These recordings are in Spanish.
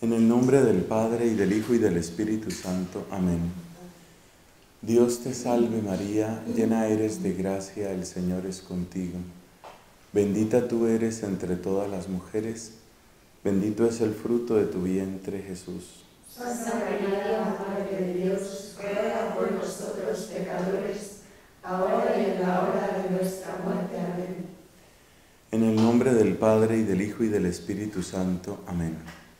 En el nombre del Padre, y del Hijo, y del Espíritu Santo. Amén. Dios te salve María, llena eres de gracia, el Señor es contigo. Bendita tú eres entre todas las mujeres, bendito es el fruto de tu vientre, Jesús. Santa María, Madre de Dios, ruega por nosotros pecadores, ahora y en la hora de nuestra muerte. Amén. En el nombre del Padre, y del Hijo, y del Espíritu Santo. Amén.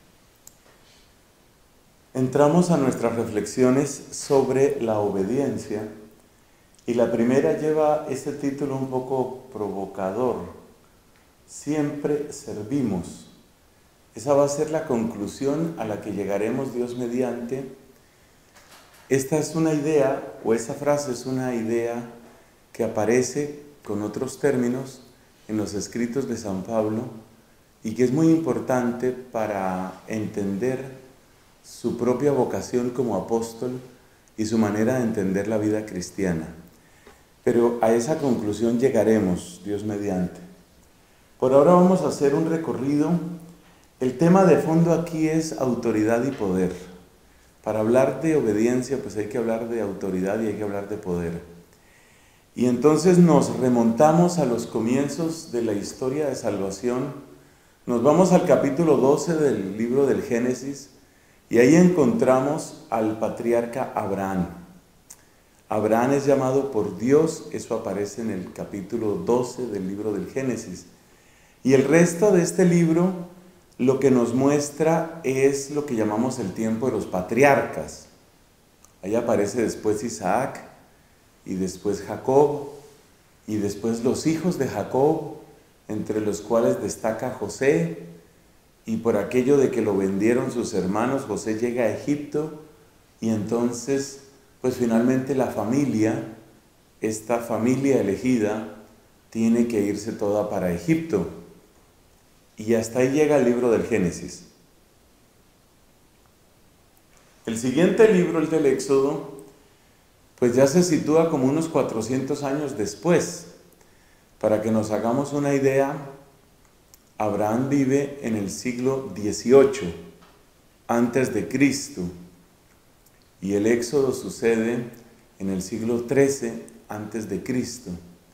Entramos a nuestras reflexiones sobre la obediencia, y la primera lleva ese título un poco provocador: siempre servimos. Esa va a ser la conclusión a la que llegaremos, Dios mediante. Esta es una idea, o esa frase es una idea que aparece con otros términos en los escritos de San Pablo y que es muy importante para entender su propia vocación como apóstol y su manera de entender la vida cristiana. Pero a esa conclusión llegaremos, Dios mediante. Por ahora vamos a hacer un recorrido. El tema de fondo aquí es autoridad y poder. Para hablar de obediencia, pues hay que hablar de autoridad y hay que hablar de poder. Y entonces nos remontamos a los comienzos de la historia de salvación. Nos vamos al capítulo 12 del libro del Génesis, y ahí encontramos al patriarca Abraham. Abraham es llamado por Dios, eso aparece en el capítulo 12 del libro del Génesis. Y el resto de este libro lo que nos muestra es lo que llamamos el tiempo de los patriarcas. Ahí aparece después Isaac, y después Jacob, y después los hijos de Jacob, entre los cuales destaca José. Y por aquello de que lo vendieron sus hermanos, José llega a Egipto, y entonces, pues finalmente la familia, esta familia elegida, tiene que irse toda para Egipto. Y hasta ahí llega el libro del Génesis. El siguiente libro, el del Éxodo, pues ya se sitúa como unos 400 años después. Para que nos hagamos una idea, Abraham vive en el siglo XVIII antes de Cristo, y el Éxodo sucede en el siglo XIII antes de Cristo.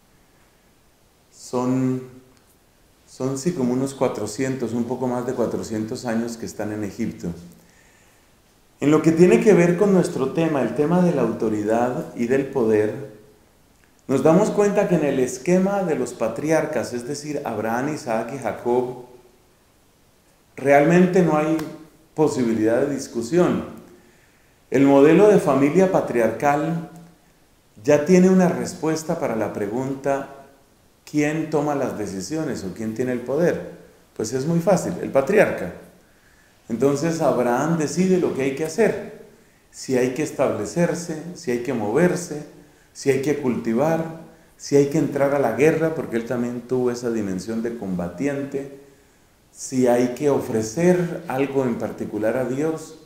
Son sí como unos 400, un poco más de 400 años que están en Egipto. En lo que tiene que ver con nuestro tema, el tema de la autoridad y del poder, nos damos cuenta que en el esquema de los patriarcas, es decir, Abraham, Isaac y Jacob, realmente no hay posibilidad de discusión. El modelo de familia patriarcal ya tiene una respuesta para la pregunta: ¿quién toma las decisiones o quién tiene el poder? Pues es muy fácil, el patriarca. Entonces Abraham decide lo que hay que hacer, si hay que establecerse, si hay que moverse, si hay que cultivar, si hay que entrar a la guerra, porque él también tuvo esa dimensión de combatiente, si hay que ofrecer algo en particular a Dios.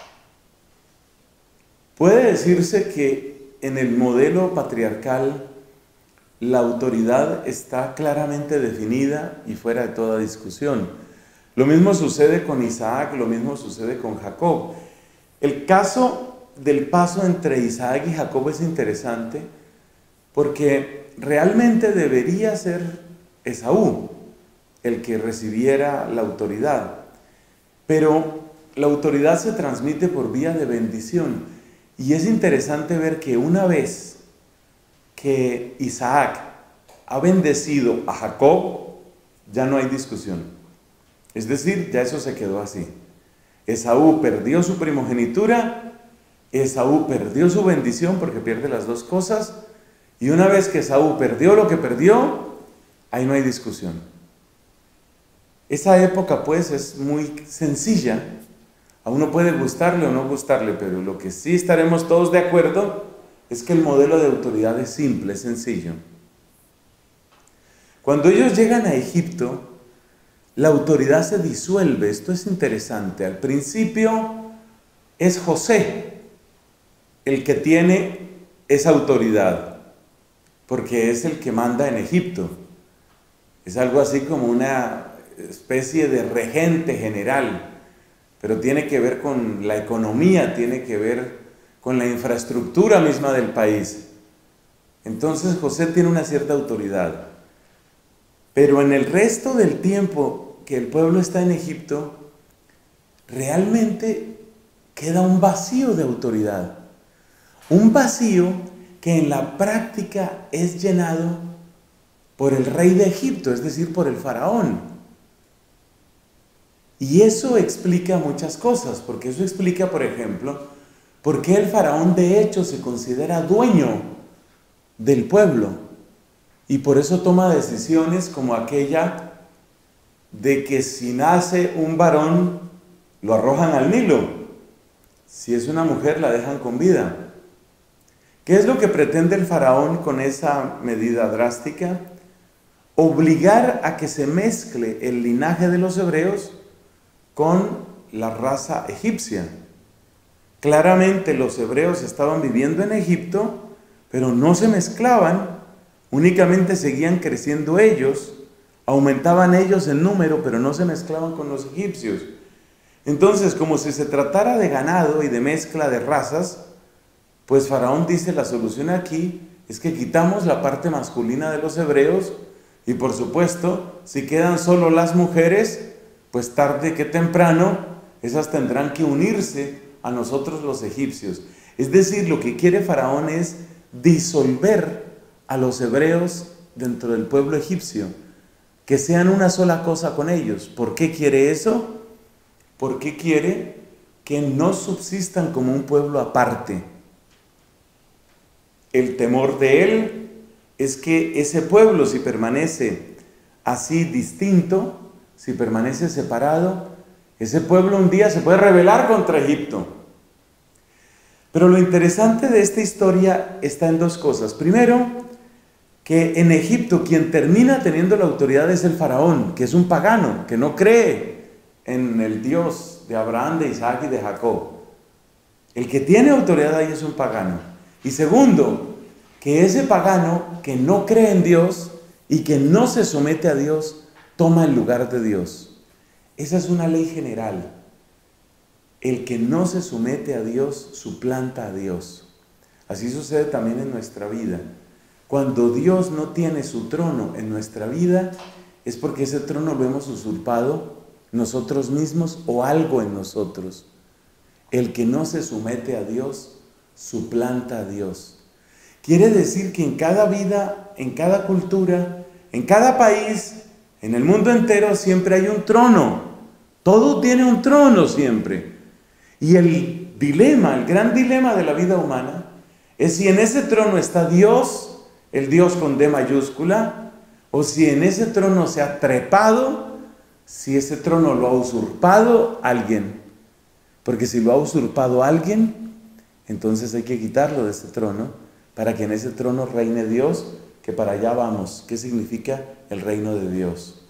Puede decirse que en el modelo patriarcal la autoridad está claramente definida y fuera de toda discusión. Lo mismo sucede con Isaac, lo mismo sucede con Jacob. El caso del paso entre Isaac y Jacob es interesante porque realmente debería ser Esaú el que recibiera la autoridad, pero la autoridad se transmite por vía de bendición, y es interesante ver que una vez que Isaac ha bendecido a Jacob, ya no hay discusión. Es decir, ya eso se quedó así. Esaú perdió su primogenitura, Esaú perdió su bendición porque pierde las dos cosas, y una vez que Esaú perdió lo que perdió, ahí no hay discusión. Esa época pues es muy sencilla. A uno puede gustarle o no gustarle, pero lo que sí estaremos todos de acuerdo es que el modelo de autoridad es simple, es sencillo. Cuando ellos llegan a Egipto, la autoridad se disuelve. Esto es interesante. Al principio es José el que tiene esa autoridad, porque es el que manda en Egipto. Es algo así como una especie de regente general. pero tiene que ver con la economía, tiene que ver con la infraestructura misma del país. Entonces José tiene una cierta autoridad. Pero en el resto del tiempo que el pueblo está en Egipto, realmente queda un vacío de autoridad. Un vacío que en la práctica es llenado por el rey de Egipto, es decir, por el faraón. Y eso explica muchas cosas, porque eso explica, por ejemplo, por qué el faraón de hecho se considera dueño del pueblo. Y por eso toma decisiones como aquella de que si nace un varón, lo arrojan al Nilo. Si es una mujer, la dejan con vida. ¿Qué es lo que pretende el faraón con esa medida drástica? Obligar a que se mezcle el linaje de los hebreos con la raza egipcia. Claramente los hebreos estaban viviendo en Egipto, pero no se mezclaban, únicamente seguían creciendo ellos, aumentaban ellos en número, pero no se mezclaban con los egipcios. Entonces, como si se tratara de ganado y de mezcla de razas, pues Faraón dice, la solución aquí es que quitamos la parte masculina de los hebreos y por supuesto, si quedan solo las mujeres, pues tarde que temprano, esas tendrán que unirse a nosotros los egipcios. Es decir, lo que quiere Faraón es disolver a los hebreos dentro del pueblo egipcio, que sean una sola cosa con ellos. ¿Por qué quiere eso? Porque quiere que no subsistan como un pueblo aparte. El temor de él es que ese pueblo, si permanece así distinto, si permanece separado, ese pueblo un día se puede rebelar contra Egipto. Pero lo interesante de esta historia está en dos cosas. Primero, que en Egipto quien termina teniendo la autoridad es el faraón, que es un pagano, que no cree en el Dios de Abraham, de Isaac y de Jacob. El que tiene autoridad ahí es un pagano. Y segundo, que ese pagano que no cree en Dios y que no se somete a Dios, toma el lugar de Dios. Esa es una ley general. El que no se somete a Dios, suplanta a Dios. Así sucede también en nuestra vida. Cuando Dios no tiene su trono en nuestra vida, es porque ese trono lo hemos usurpado nosotros mismos o algo en nosotros. El que no se somete a Dios, suplanta a Dios. Quiere decir que en cada vida, en cada cultura, en cada país, en el mundo entero siempre hay un trono. Todo tiene un trono siempre. Y el dilema, el gran dilema de la vida humana es si en ese trono está Dios, el Dios con D mayúscula, o si en ese trono se ha trepado, si ese trono lo ha usurpado alguien. Porque si lo ha usurpado alguien, entonces hay que quitarlo de ese trono para que en ese trono reine Dios, que para allá vamos. ¿Qué significa el reino de Dios?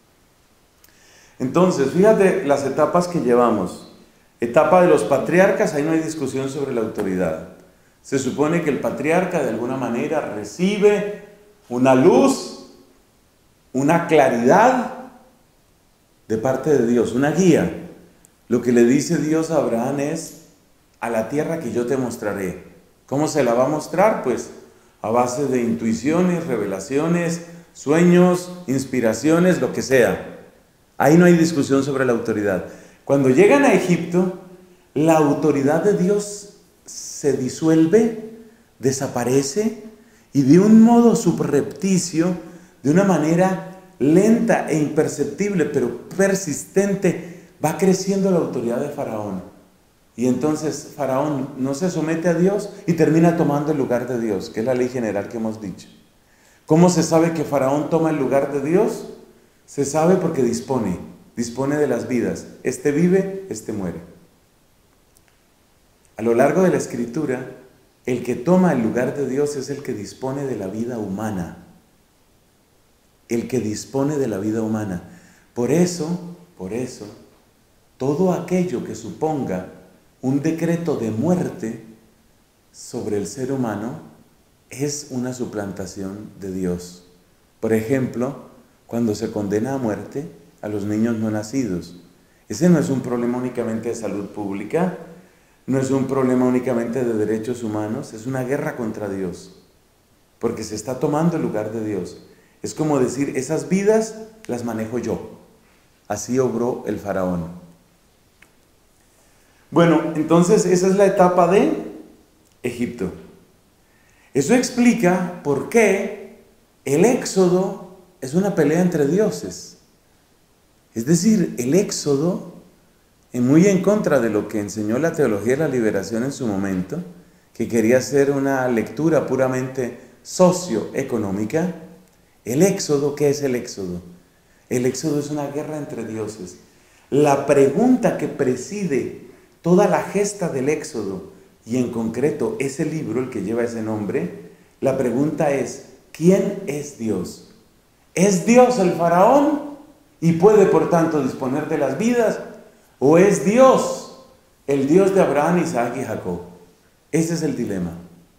Entonces, fíjate las etapas que llevamos. Etapa de los patriarcas, ahí no hay discusión sobre la autoridad. Se supone que el patriarca de alguna manera recibe una luz, una claridad de parte de Dios, una guía. Lo que le dice Dios a Abraham es, a la tierra que yo te mostraré. ¿Cómo se la va a mostrar? Pues a base de intuiciones, revelaciones, sueños, inspiraciones, lo que sea. Ahí no hay discusión sobre la autoridad. Cuando llegan a Egipto, la autoridad de Dios se disuelve, desaparece y de un modo subrepticio, de una manera lenta e imperceptible, pero persistente, va creciendo la autoridad de Faraón. Y entonces Faraón no se somete a Dios y termina tomando el lugar de Dios, que es la ley general que hemos dicho. ¿Cómo se sabe que Faraón toma el lugar de Dios? Se sabe porque dispone de las vidas. Este vive, este muere. A lo largo de la Escritura, el que toma el lugar de Dios es el que dispone de la vida humana. El que dispone de la vida humana. Por eso, todo aquello que suponga un decreto de muerte sobre el ser humano es una suplantación de Dios. Por ejemplo, cuando se condena a muerte a los niños no nacidos, Ese no es un problema únicamente de salud pública, no es un problema únicamente de derechos humanos, es una guerra contra Dios, porque se está tomando el lugar de Dios. Es como decir, esas vidas las manejo yo. Así obró el faraón. Bueno, entonces esa es la etapa de Egipto. Eso explica por qué el éxodo es una pelea entre dioses. Es decir, el éxodo, muy en contra de lo que enseñó la teología de la liberación en su momento, que quería ser una lectura puramente socioeconómica. El éxodo, ¿qué es el éxodo? El éxodo es una guerra entre dioses. La pregunta que preside toda la gesta del éxodo, y en concreto ese libro, el que lleva ese nombre, la pregunta es, ¿quién es Dios? ¿Es Dios el faraón y puede por tanto disponer de las vidas? ¿O es Dios el Dios de Abraham, Isaac y Jacob? Ese es el dilema.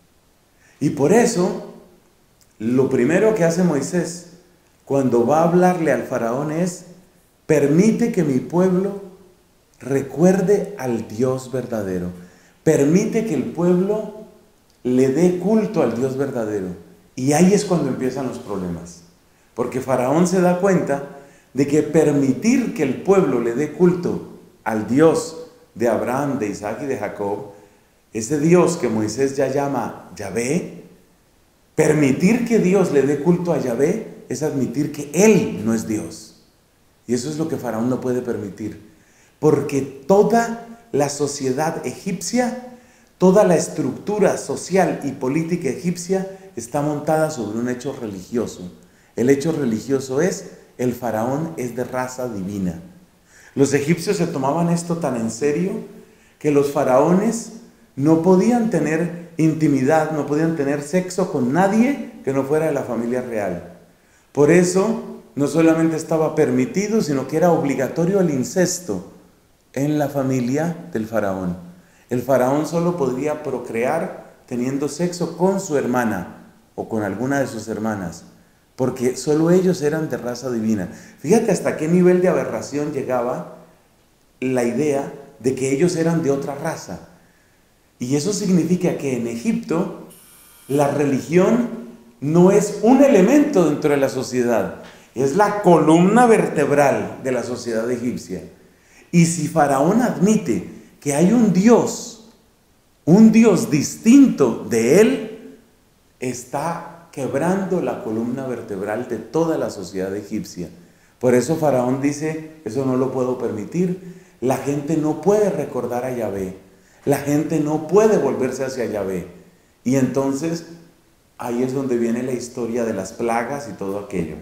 Y por eso, lo primero que hace Moisés cuando va a hablarle al faraón es, permite que mi pueblo recuerde al Dios verdadero. Permite que el pueblo le dé culto al Dios verdadero. Y ahí es cuando empiezan los problemas. Porque Faraón se da cuenta de que permitir que el pueblo le dé culto al Dios de Abraham, de Isaac y de Jacob, ese Dios que Moisés ya llama Yahvé, permitir que Dios le dé culto a Yahvé es admitir que Él no es Dios. Y eso es lo que Faraón no puede permitir. Porque toda la sociedad egipcia, toda la estructura social y política egipcia está montada sobre un hecho religioso. El hecho religioso es, el faraón es de raza divina. Los egipcios se tomaban esto tan en serio que los faraones no podían tener intimidad, no podían tener sexo con nadie que no fuera de la familia real. Por eso, no solamente estaba permitido, sino que era obligatorio el incesto en la familia del faraón. El faraón solo podría procrear teniendo sexo con su hermana o con alguna de sus hermanas, porque solo ellos eran de raza divina. Fíjate hasta qué nivel de aberración llegaba la idea de que ellos eran de otra raza. Y eso significa que en Egipto la religión no es un elemento dentro de la sociedad, es la columna vertebral de la sociedad egipcia. Y si Faraón admite que hay un Dios distinto de él, está quebrando la columna vertebral de toda la sociedad egipcia. Por eso Faraón dice, eso no lo puedo permitir, la gente no puede recordar a Yahvé, la gente no puede volverse hacia Yahvé. Y entonces, ahí es donde viene la historia de las plagas y todo aquello.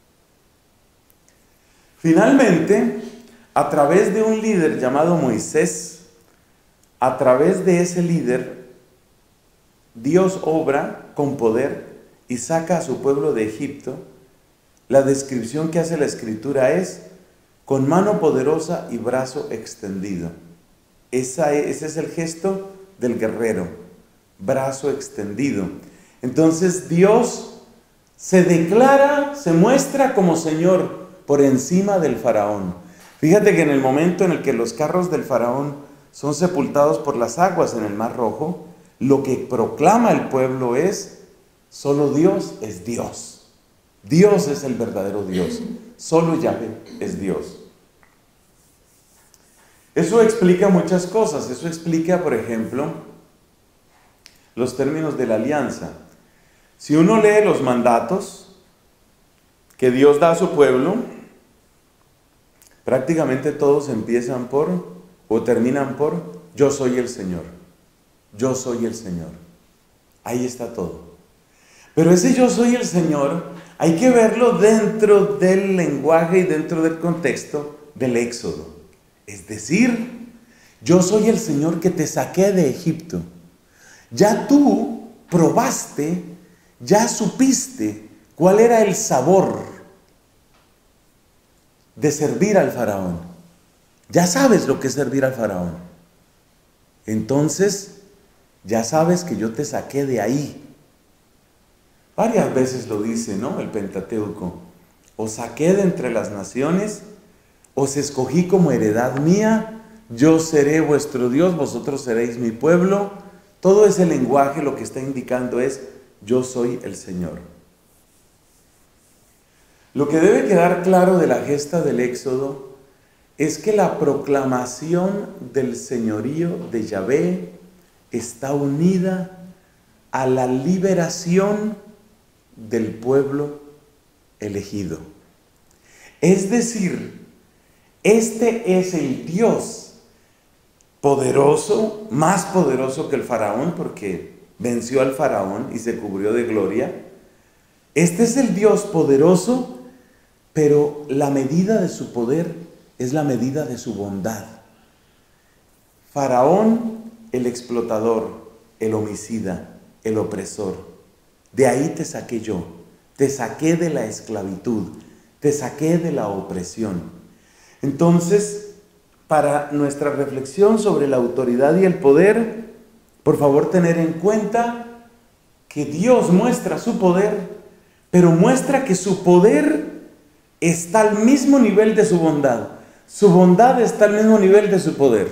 Finalmente, a través de un líder llamado Moisés, a través de ese líder, Dios obra con poder y saca a su pueblo de Egipto. La descripción que hace la Escritura es, con mano poderosa y brazo extendido. Ese es el gesto del guerrero, brazo extendido. Entonces Dios se declara, se muestra como Señor por encima del faraón. Fíjate que en el momento en el que los carros del faraón son sepultados por las aguas en el Mar Rojo, lo que proclama el pueblo es, solo Dios es Dios. Dios es el verdadero Dios. Solo Yahvé es Dios. Eso explica muchas cosas. Eso explica, por ejemplo, los términos de la alianza. Si uno lee los mandatos que Dios da a su pueblo, prácticamente todos empiezan por o terminan por yo soy el Señor. Yo soy el Señor. Ahí está todo. Pero ese yo soy el Señor hay que verlo dentro del lenguaje y dentro del contexto del Éxodo. Es decir, yo soy el Señor que te saqué de Egipto. Ya tú probaste, ya supiste cuál era el sabor de servir al faraón. Ya sabes lo que es servir al faraón. Entonces, ya sabes que yo te saqué de ahí. Varias veces lo dice, ¿no? El Pentateuco. Os saqué de entre las naciones, os escogí como heredad mía, yo seré vuestro Dios, vosotros seréis mi pueblo. Todo ese lenguaje lo que está indicando es, yo soy el Señor. Lo que debe quedar claro de la gesta del Éxodo es que la proclamación del señorío de Yahvé está unida a la liberación del pueblo elegido. Es decir, este es el Dios poderoso, más poderoso que el faraón, porque venció al faraón y se cubrió de gloria. Este es el Dios poderoso, pero la medida de su poder es la medida de su bondad. Faraón, el explotador, el homicida, el opresor. De ahí te saqué yo, te saqué de la esclavitud, te saqué de la opresión. Entonces, para nuestra reflexión sobre la autoridad y el poder, por favor tener en cuenta que Dios muestra su poder, pero muestra que su poder está al mismo nivel de su bondad. Su bondad está al mismo nivel de su poder.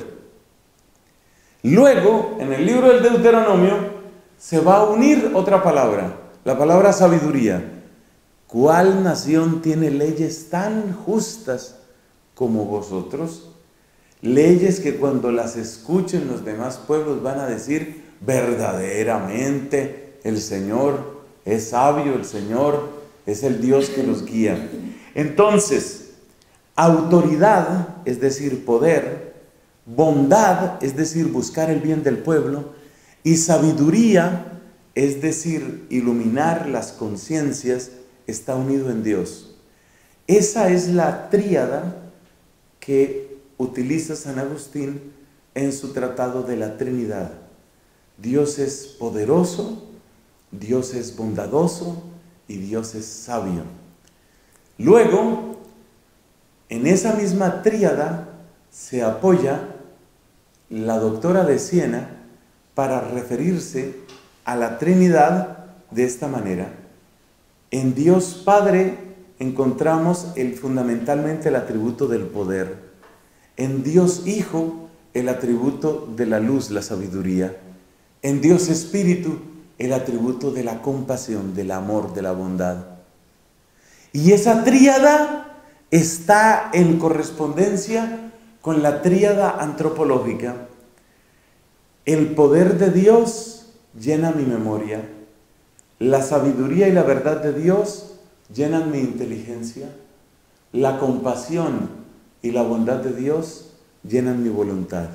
Luego, en el libro del Deuteronomio, se va a unir otra palabra, la palabra sabiduría. ¿Cuál nación tiene leyes tan justas como vosotros? Leyes que cuando las escuchen los demás pueblos van a decir, verdaderamente el Señor es sabio, el Señor es el Dios que los guía. Entonces, autoridad, es decir, poder, bondad, es decir, buscar el bien del pueblo, y sabiduría, es decir, iluminar las conciencias, está unido en Dios. Esa es la tríada que utiliza San Agustín en su tratado de la Trinidad. Dios es poderoso, Dios es bondadoso y Dios es sabio. Luego, en esa misma tríada se apoya la doctora de Siena para referirse a la Trinidad de esta manera. En Dios Padre encontramos fundamentalmente el atributo del poder. En Dios Hijo, el atributo de la luz, la sabiduría. En Dios Espíritu, el atributo de la compasión, del amor, de la bondad. Y esa tríada está en correspondencia con la tríada antropológica. El poder de Dios llena mi memoria. La sabiduría y la verdad de Dios llenan mi inteligencia. La compasión y la bondad de Dios llenan mi voluntad.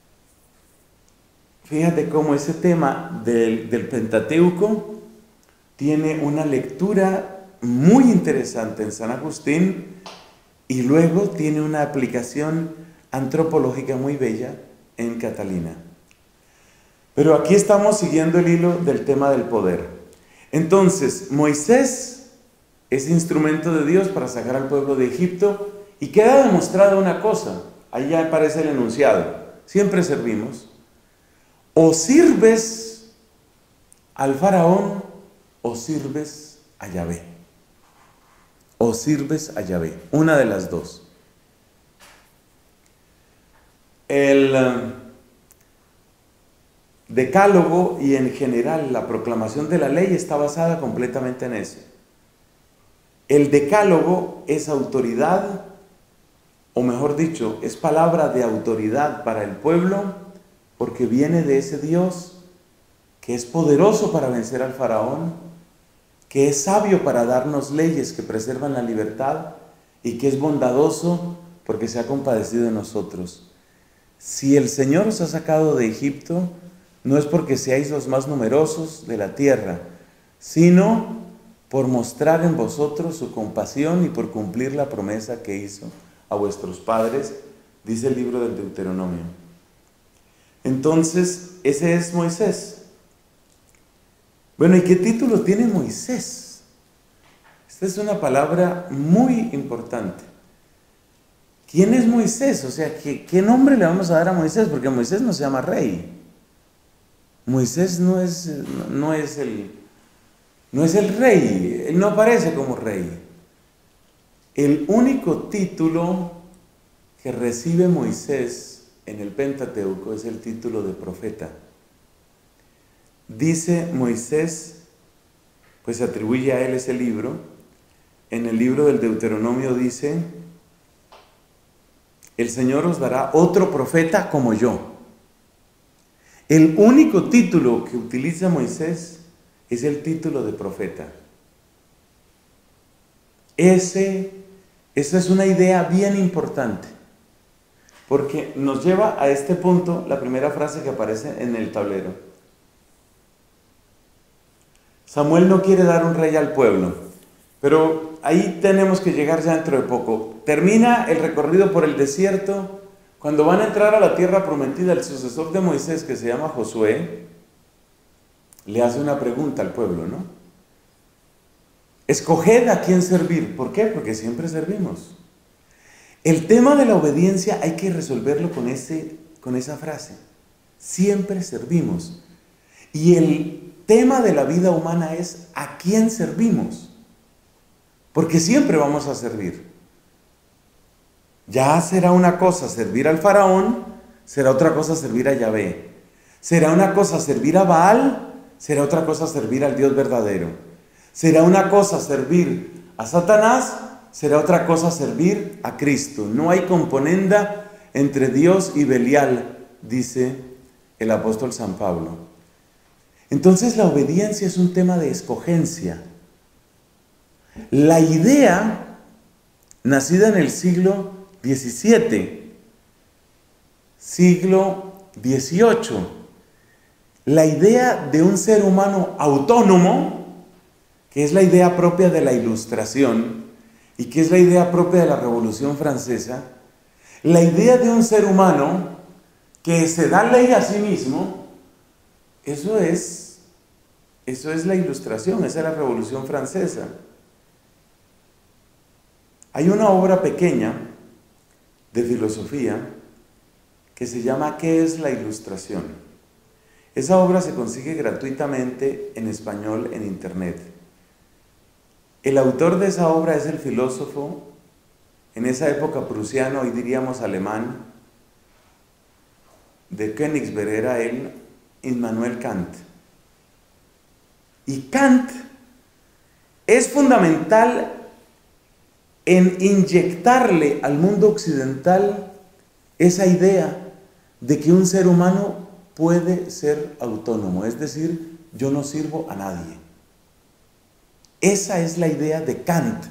Fíjate cómo ese tema del Pentateuco tiene una lectura muy interesante en San Agustín y luego tiene una aplicación antropológica muy bella en Catalina. Pero aquí estamos siguiendo el hilo del tema del poder. Entonces, Moisés es instrumento de Dios para sacar al pueblo de Egipto y queda demostrada una cosa, ahí ya aparece el enunciado, siempre servimos, o sirves al faraón o sirves a Yahvé, o sirves a Yahvé, una de las dos. El Decálogo y en general la proclamación de la ley está basada completamente en eso. El Decálogo es autoridad, o mejor dicho, es palabra de autoridad para el pueblo, porque viene de ese Dios que es poderoso para vencer al faraón, que es sabio para darnos leyes que preservan la libertad y que es bondadoso porque se ha compadecido de nosotros. Si el Señor os ha sacado de Egipto, no es porque seáis los más numerosos de la tierra, sino por mostrar en vosotros su compasión y por cumplir la promesa que hizo a vuestros padres, dice el libro del Deuteronomio. Entonces, ese es Moisés. Bueno, ¿y qué título tiene Moisés? Esta es una palabra muy importante. ¿Quién es Moisés? O sea, ¿qué nombre le vamos a dar a Moisés? Porque Moisés no se llama rey. Moisés no es el rey, él no aparece como rey. El único título que recibe Moisés en el Pentateuco es el título de profeta. Dice Moisés, pues se atribuye a él ese libro. En el libro del Deuteronomio dice: el Señor os dará otro profeta como yo. El único título que utiliza Moisés es el título de profeta. Esa es una idea bien importante, porque nos lleva a este punto la primera frase que aparece en el tablero. Samuel no quiere dar un rey al pueblo, pero ahí tenemos que llegar ya dentro de poco. Termina el recorrido por el desierto. Cuando van a entrar a la tierra prometida, el sucesor de Moisés, que se llama Josué, le hace una pregunta al pueblo, ¿no? Escoged a quién servir. ¿Por qué? Porque siempre servimos. El tema de la obediencia hay que resolverlo con esa frase. Siempre servimos. Y el tema de la vida humana es ¿a quién servimos? Porque siempre vamos a servir. Ya será una cosa servir al faraón, será otra cosa servir a Yahvé. Será una cosa servir a Baal, será otra cosa servir al Dios verdadero. Será una cosa servir a Satanás, será otra cosa servir a Cristo. No hay componenda entre Dios y Belial, dice el apóstol San Pablo. Entonces la obediencia es un tema de escogencia. La idea, nacida en el siglo XVII, siglo XVIII, la idea de un ser humano autónomo, que es la idea propia de la Ilustración y que es la idea propia de la Revolución Francesa, la idea de un ser humano que se da ley a sí mismo, eso es la Ilustración, esa es la Revolución Francesa. Hay una obra pequeña de filosofía que se llama ¿Qué es la Ilustración? Esa obra se consigue gratuitamente en español en internet. El autor de esa obra es el filósofo, en esa época prusiano, hoy diríamos alemán, de Königsberg era él, Immanuel Kant. Y Kant es fundamental en inyectarle al mundo occidental esa idea de que un ser humano puede ser autónomo, es decir, yo no sirvo a nadie. Esa es la idea de Kant.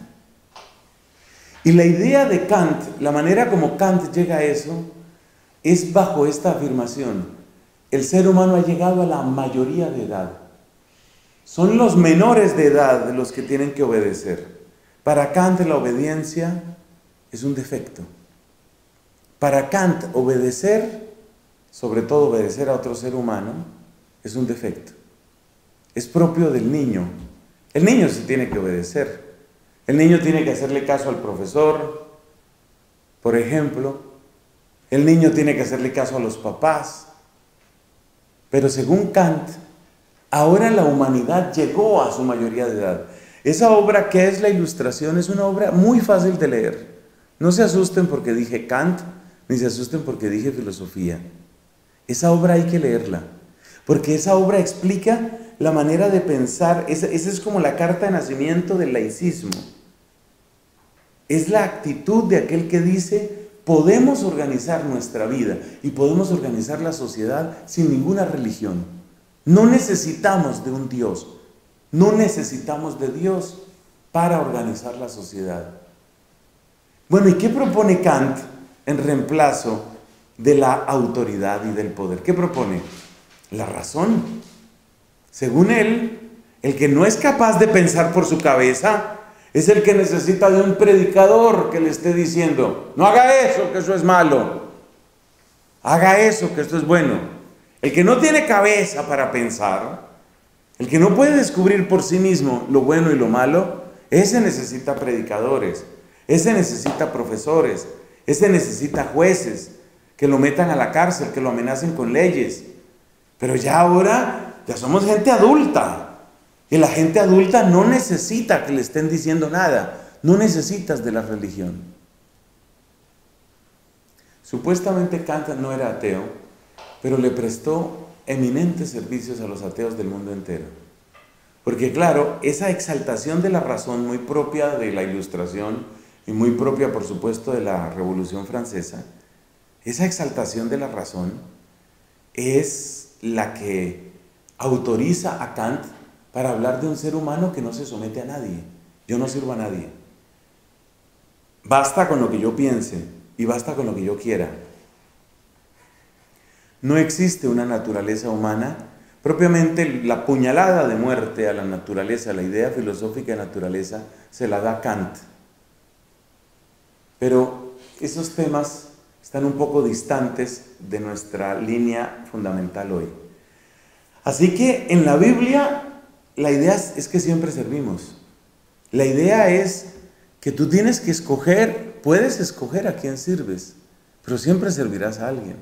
Y la idea de Kant, la manera como Kant llega a eso, es bajo esta afirmación: el ser humano ha llegado a la mayoría de edad. Son los menores de edad los que tienen que obedecer. Para Kant la obediencia es un defecto. Para Kant obedecer, sobre todo obedecer a otro ser humano, es un defecto. Es propio del niño. El niño sí tiene que obedecer. El niño tiene que hacerle caso al profesor, por ejemplo. El niño tiene que hacerle caso a los papás. Pero según Kant, ahora la humanidad llegó a su mayoría de edad. Esa obra, ¿Qué es la Ilustración?, es una obra muy fácil de leer. No se asusten porque dije Kant, ni se asusten porque dije filosofía. Esa obra hay que leerla, porque esa obra explica la manera de pensar. Esa es como la carta de nacimiento del laicismo. Es la actitud de aquel que dice: podemos organizar nuestra vida y podemos organizar la sociedad sin ninguna religión. No necesitamos de un Dios, no necesitamos de Dios para organizar la sociedad. Bueno, ¿y qué propone Kant en reemplazo de la autoridad y del poder? ¿Qué propone? La razón. Según él, el que no es capaz de pensar por su cabeza es el que necesita de un predicador que le esté diciendo: no haga eso, que eso es malo. Haga eso, que esto es bueno. El que no tiene cabeza para pensar, el que no puede descubrir por sí mismo lo bueno y lo malo, ese necesita predicadores, ese necesita profesores, ese necesita jueces que lo metan a la cárcel, que lo amenacen con leyes. Pero ya ahora ya somos gente adulta, y la gente adulta no necesita que le estén diciendo nada, no necesitas de la religión. Supuestamente Kant no era ateo, pero le prestó eminentes servicios a los ateos del mundo entero. Porque claro, esa exaltación de la razón muy propia de la Ilustración y muy propia, por supuesto, de la Revolución Francesa, esa exaltación de la razón es la que autoriza a Kant para hablar de un ser humano que no se somete a nadie. Yo no sirvo a nadie. Basta con lo que yo piense y basta con lo que yo quiera. No existe una naturaleza humana. Propiamente la puñalada de muerte a la naturaleza, la idea filosófica de naturaleza, se la da Kant. Pero esos temas están un poco distantes de nuestra línea fundamental hoy. Así que en la Biblia la idea es que siempre servimos. La idea es que tú tienes que escoger, puedes escoger a quién sirves, pero siempre servirás a alguien.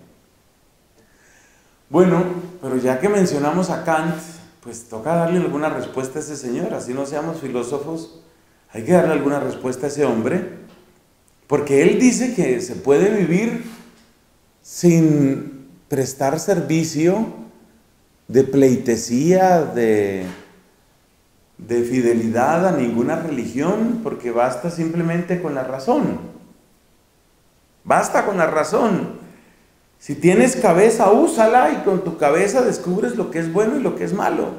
Bueno, pero ya que mencionamos a Kant, pues toca darle alguna respuesta a ese señor. Así no seamos filósofos, hay que darle alguna respuesta a ese hombre, porque él dice que se puede vivir sin prestar servicio de pleitesía, de fidelidad a ninguna religión, porque basta simplemente con la razón. Basta con la razón. Si tienes cabeza, úsala y con tu cabeza descubres lo que es bueno y lo que es malo.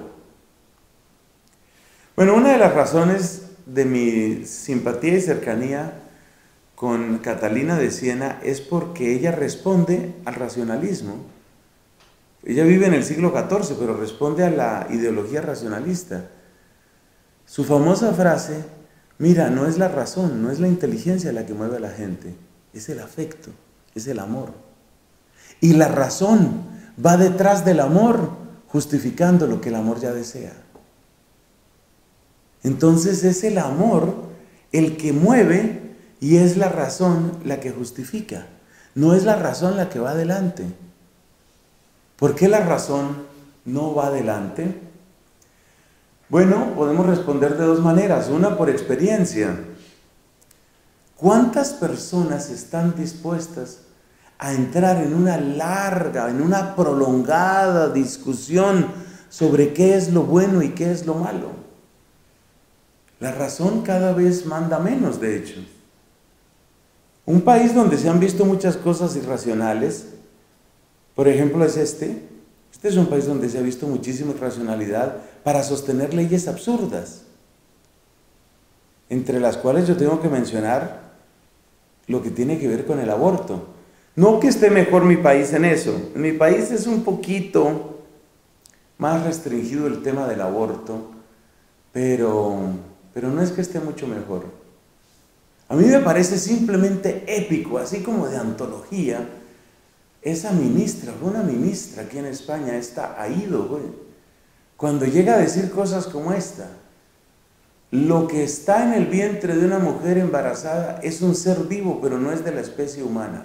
Bueno, una de las razones de mi simpatía y cercanía con Catalina de Siena es porque ella responde al racionalismo. Ella vive en el siglo XIV, pero responde a la ideología racionalista. Su famosa frase, mira, no es la razón, no es la inteligencia la que mueve a la gente, es el afecto, es el amor. Y la razón va detrás del amor, justificando lo que el amor ya desea. Entonces es el amor el que mueve y es la razón la que justifica. No es la razón la que va adelante. ¿Por qué la razón no va adelante? Bueno, podemos responder de dos maneras. Una, por experiencia. ¿Cuántas personas están dispuestas a entrar en una larga, en una prolongada discusión sobre qué es lo bueno y qué es lo malo? La razón cada vez manda menos, de hecho. Un país donde se han visto muchas cosas irracionales, por ejemplo, es este. Este es un país donde se ha visto muchísima irracionalidad para sostener leyes absurdas, entre las cuales yo tengo que mencionar lo que tiene que ver con el aborto. No que esté mejor mi país en eso. En mi país es un poquito más restringido el tema del aborto, pero no es que esté mucho mejor. A mí me parece simplemente épico, así como de antología, esa ministra, una ministra aquí en España, esta Aído, cuando llega a decir cosas como esta: lo que está en el vientre de una mujer embarazada es un ser vivo, pero no es de la especie humana.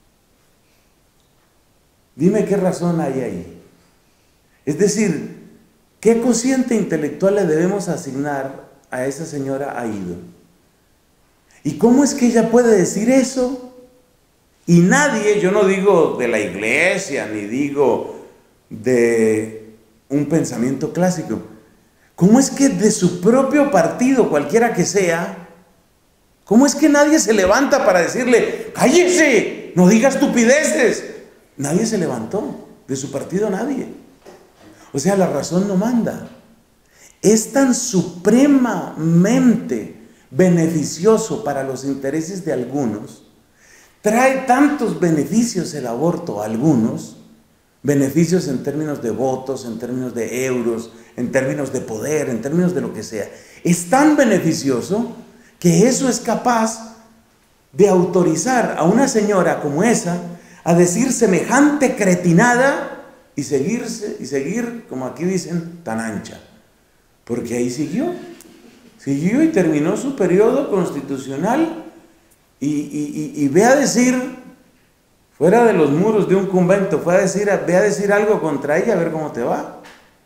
Dime qué razón hay ahí. Es decir, ¿qué cociente intelectual le debemos asignar a esa señora Aído? ¿Y cómo es que ella puede decir eso? Y nadie, yo no digo de la iglesia, ni digo de un pensamiento clásico, ¿cómo es que de su propio partido, cualquiera que sea, cómo es que nadie se levanta para decirle, cállese, no diga estupideces? Nadie se levantó, de su partido nadie. O sea, la razón no manda. Es tan supremamente beneficioso para los intereses de algunos, trae tantos beneficios el aborto a algunos, beneficios en términos de votos, en términos de euros, en términos de poder, en términos de lo que sea. Es tan beneficioso que eso es capaz de autorizar a una señora como esa a decir semejante cretinada y seguir, como aquí dicen, tan ancha. Porque ahí siguió y terminó su periodo constitucional y ve a decir, fuera de los muros de un convento, ve a decir algo contra ella, a ver cómo te va.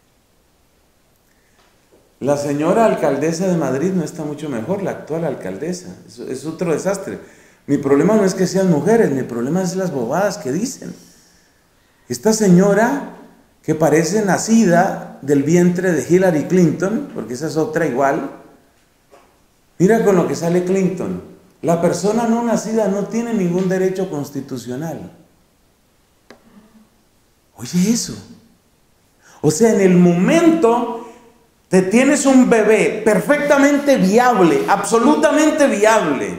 La señora alcaldesa de Madrid no está mucho mejor, la actual alcaldesa, es otro desastre. Mi problema no es que sean mujeres, mi problema es las bobadas que dicen. Esta señora que parece nacida del vientre de Hillary Clinton, porque esa es otra igual, mira con lo que sale Clinton. La persona no nacida no tiene ningún derecho constitucional. Oye eso. O sea, en el momento te tienes un bebé perfectamente viable, absolutamente viable,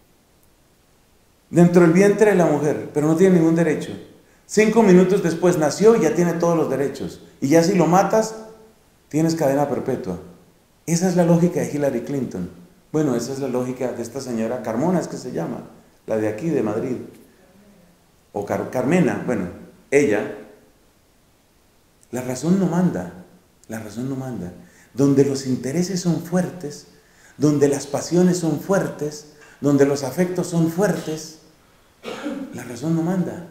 dentro del vientre de la mujer, pero no tiene ningún derecho. 5 minutos después nació y ya tiene todos los derechos. Y ya si lo matas, tienes cadena perpetua. Esa es la lógica de Hillary Clinton. Bueno, esa es la lógica de esta señora Carmona, es que se llama, la de aquí, de Madrid. O Carmena, bueno, ella. La razón no manda, la razón no manda. Donde los intereses son fuertes, donde las pasiones son fuertes, donde los afectos son fuertes, la razón no manda.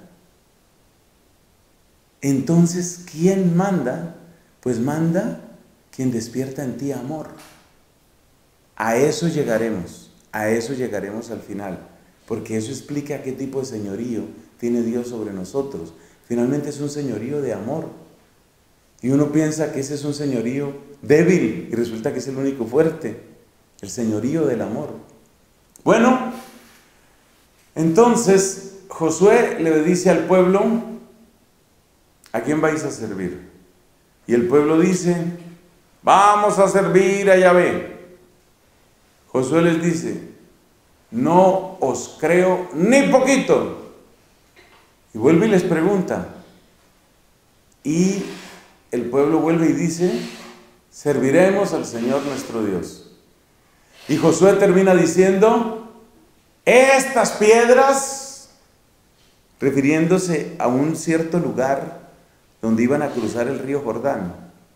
Entonces, ¿quién manda? Pues manda quien despierta en ti amor. A eso llegaremos al final, porque eso explica qué tipo de señorío tiene Dios sobre nosotros. Finalmente es un señorío de amor. Y uno piensa que ese es un señorío débil y resulta que es el único fuerte, el señorío del amor. Bueno, entonces Josué le dice al pueblo: ¿a quién vais a servir? Y el pueblo dice: vamos a servir a Yahvé. Josué les dice: no os creo ni poquito. Y vuelve y les pregunta. Y el pueblo vuelve y dice: serviremos al Señor nuestro Dios. Y Josué termina diciendo: estas piedras, refiriéndose a un cierto lugar donde iban a cruzar el río Jordán.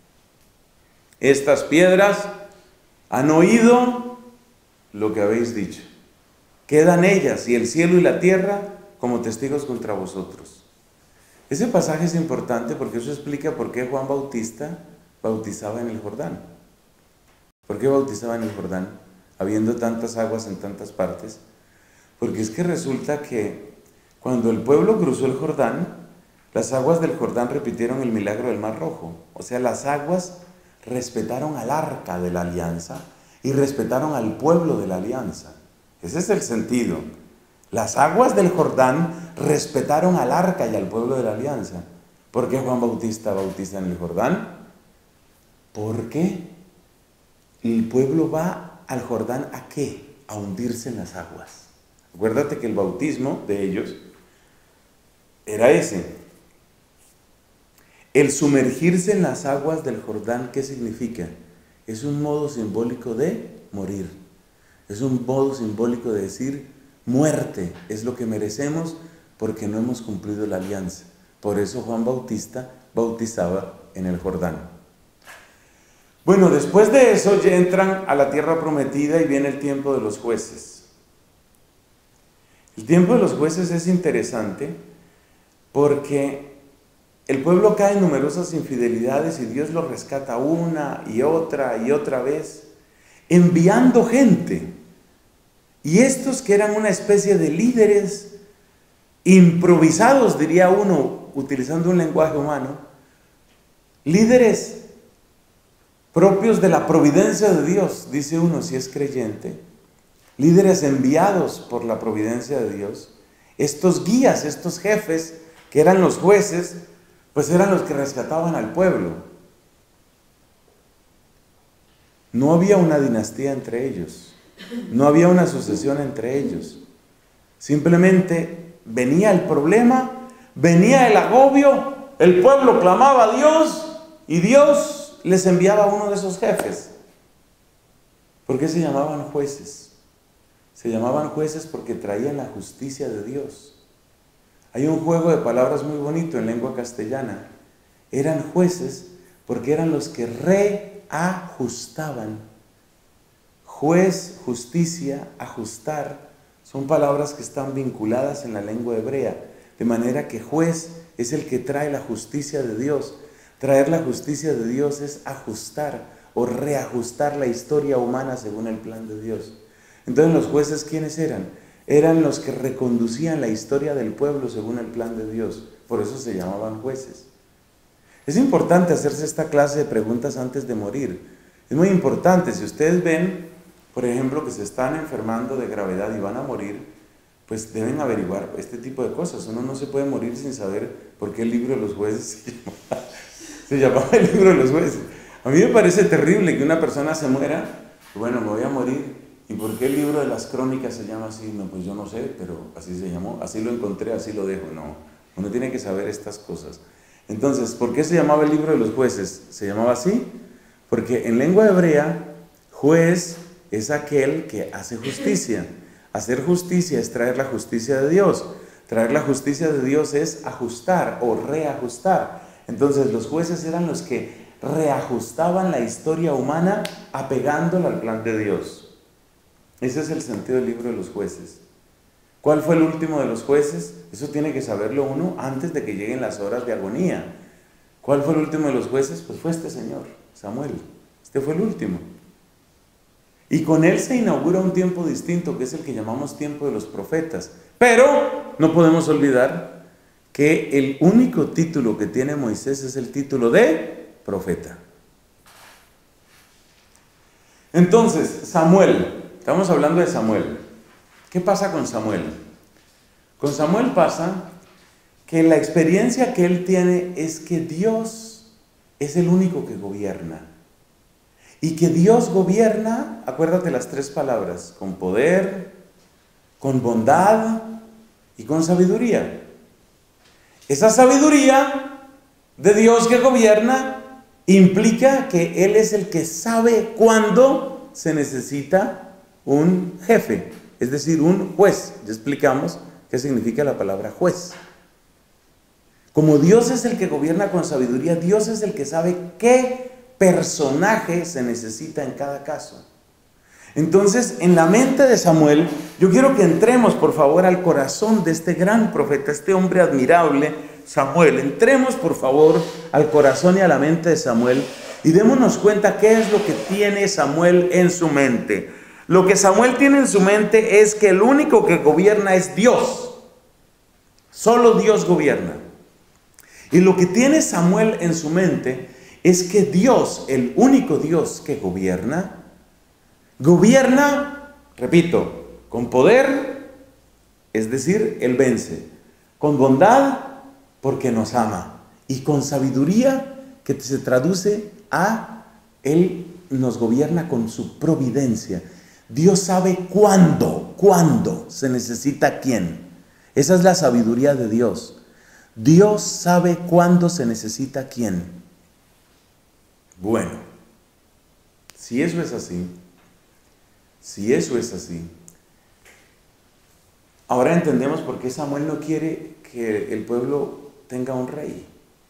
Estas piedras han oído lo que habéis dicho. Quedan ellas y el cielo y la tierra como testigos contra vosotros. Ese pasaje es importante porque eso explica por qué Juan Bautista bautizaba en el Jordán. ¿Por qué bautizaba en el Jordán, habiendo tantas aguas en tantas partes? Porque es que resulta que cuando el pueblo cruzó el Jordán, las aguas del Jordán repitieron el milagro del Mar Rojo. O sea, las aguas respetaron al arca de la alianza y respetaron al pueblo de la alianza. Ese es el sentido. Las aguas del Jordán respetaron al arca y al pueblo de la alianza. ¿Por qué Juan Bautista bautiza en el Jordán? Porque el pueblo va al Jordán ¿a qué? A hundirse en las aguas. Acuérdate que el bautismo de ellos era ese. El sumergirse en las aguas del Jordán, ¿qué significa? Es un modo simbólico de morir. Es un modo simbólico de decir: muerte es lo que merecemos porque no hemos cumplido la alianza. Por eso Juan Bautista bautizaba en el Jordán. Bueno, después de eso ya entran a la tierra prometida y viene el tiempo de los jueces. El tiempo de los jueces es interesante porque el pueblo cae en numerosas infidelidades y Dios lo rescata una y otra vez, enviando gente. Y estos que eran una especie de líderes improvisados, diría uno, utilizando un lenguaje humano, líderes propios de la providencia de Dios, dice uno si es creyente, líderes enviados por la providencia de Dios, estos guías, estos jefes, que eran los jueces, pues eran los que rescataban al pueblo. No había una dinastía entre ellos, no había una sucesión entre ellos. Simplemente venía el problema, venía el agobio, el pueblo clamaba a Dios y Dios les enviaba a uno de esos jefes. ¿Por qué se llamaban jueces? Se llamaban jueces porque traían la justicia de Dios. Hay un juego de palabras muy bonito en lengua castellana. Eran jueces porque eran los que reajustaban. Juez, justicia, ajustar, son palabras que están vinculadas en la lengua hebrea. De manera que juez es el que trae la justicia de Dios. Traer la justicia de Dios es ajustar o reajustar la historia humana según el plan de Dios. Entonces, ¿los jueces quiénes eran? eran los que reconducían la historia del pueblo según el plan de Dios. Por eso se llamaban jueces. Es importante hacerse esta clase de preguntas antes de morir. Es muy importante. Si ustedes ven, por ejemplo, que se están enfermando de gravedad y van a morir, pues deben averiguar este tipo de cosas. Uno no se puede morir sin saber por qué el libro de los jueces se llamaba el libro de los jueces. A mí me parece terrible que una persona se muera, bueno, me voy a morir. ¿Y por qué el libro de las crónicas se llama así? No, pues yo no sé, pero así se llamó, así lo encontré, así lo dejo. No, uno tiene que saber estas cosas. Entonces, ¿por qué se llamaba el libro de los jueces? ¿Se llamaba así? Porque en lengua hebrea, juez es aquel que hace justicia. Hacer justicia es traer la justicia de Dios. Traer la justicia de Dios es ajustar o reajustar. Entonces, los jueces eran los que reajustaban la historia humana apegándola al plan de Dios. Ese es el sentido del libro de los jueces. ¿Cuál fue el último de los jueces? Eso tiene que saberlo uno antes de que lleguen las horas de agonía. ¿Cuál fue el último de los jueces? Pues fue este señor, Samuel. Este fue el último. Y con él se inaugura un tiempo distinto, que es el que llamamos tiempo de los profetas. Pero no podemos olvidar que el único título que tiene Moisés es el título de profeta. Entonces, Samuel. Estamos hablando de Samuel. ¿Qué pasa con Samuel? Con Samuel pasa que la experiencia que él tiene es que Dios es el único que gobierna. Y que Dios gobierna, acuérdate las tres palabras, con poder, con bondad y con sabiduría. Esa sabiduría de Dios que gobierna implica que Él es el que sabe cuándo se necesita un jefe, es decir, un juez. Ya explicamos qué significa la palabra juez. Como Dios es el que gobierna con sabiduría, Dios es el que sabe qué personaje se necesita en cada caso. Entonces, en la mente de Samuel, yo quiero que entremos, por favor, al corazón de este gran profeta, este hombre admirable, Samuel. Entremos, por favor, al corazón y a la mente de Samuel y démonos cuenta qué es lo que tiene Samuel en su mente. Lo que Samuel tiene en su mente es que el único que gobierna es Dios. Solo Dios gobierna. Y lo que tiene Samuel en su mente es que Dios, el único Dios que gobierna, repito, con poder, es decir, Él vence. Con bondad, porque nos ama. Y con sabiduría, que se traduce a Él nos gobierna con su providencia. Dios sabe cuándo se necesita a quién. Esa es la sabiduría de Dios. Dios sabe cuándo se necesita a quién. Bueno, si eso es así, ahora entendemos por qué Samuel no quiere que el pueblo tenga un rey.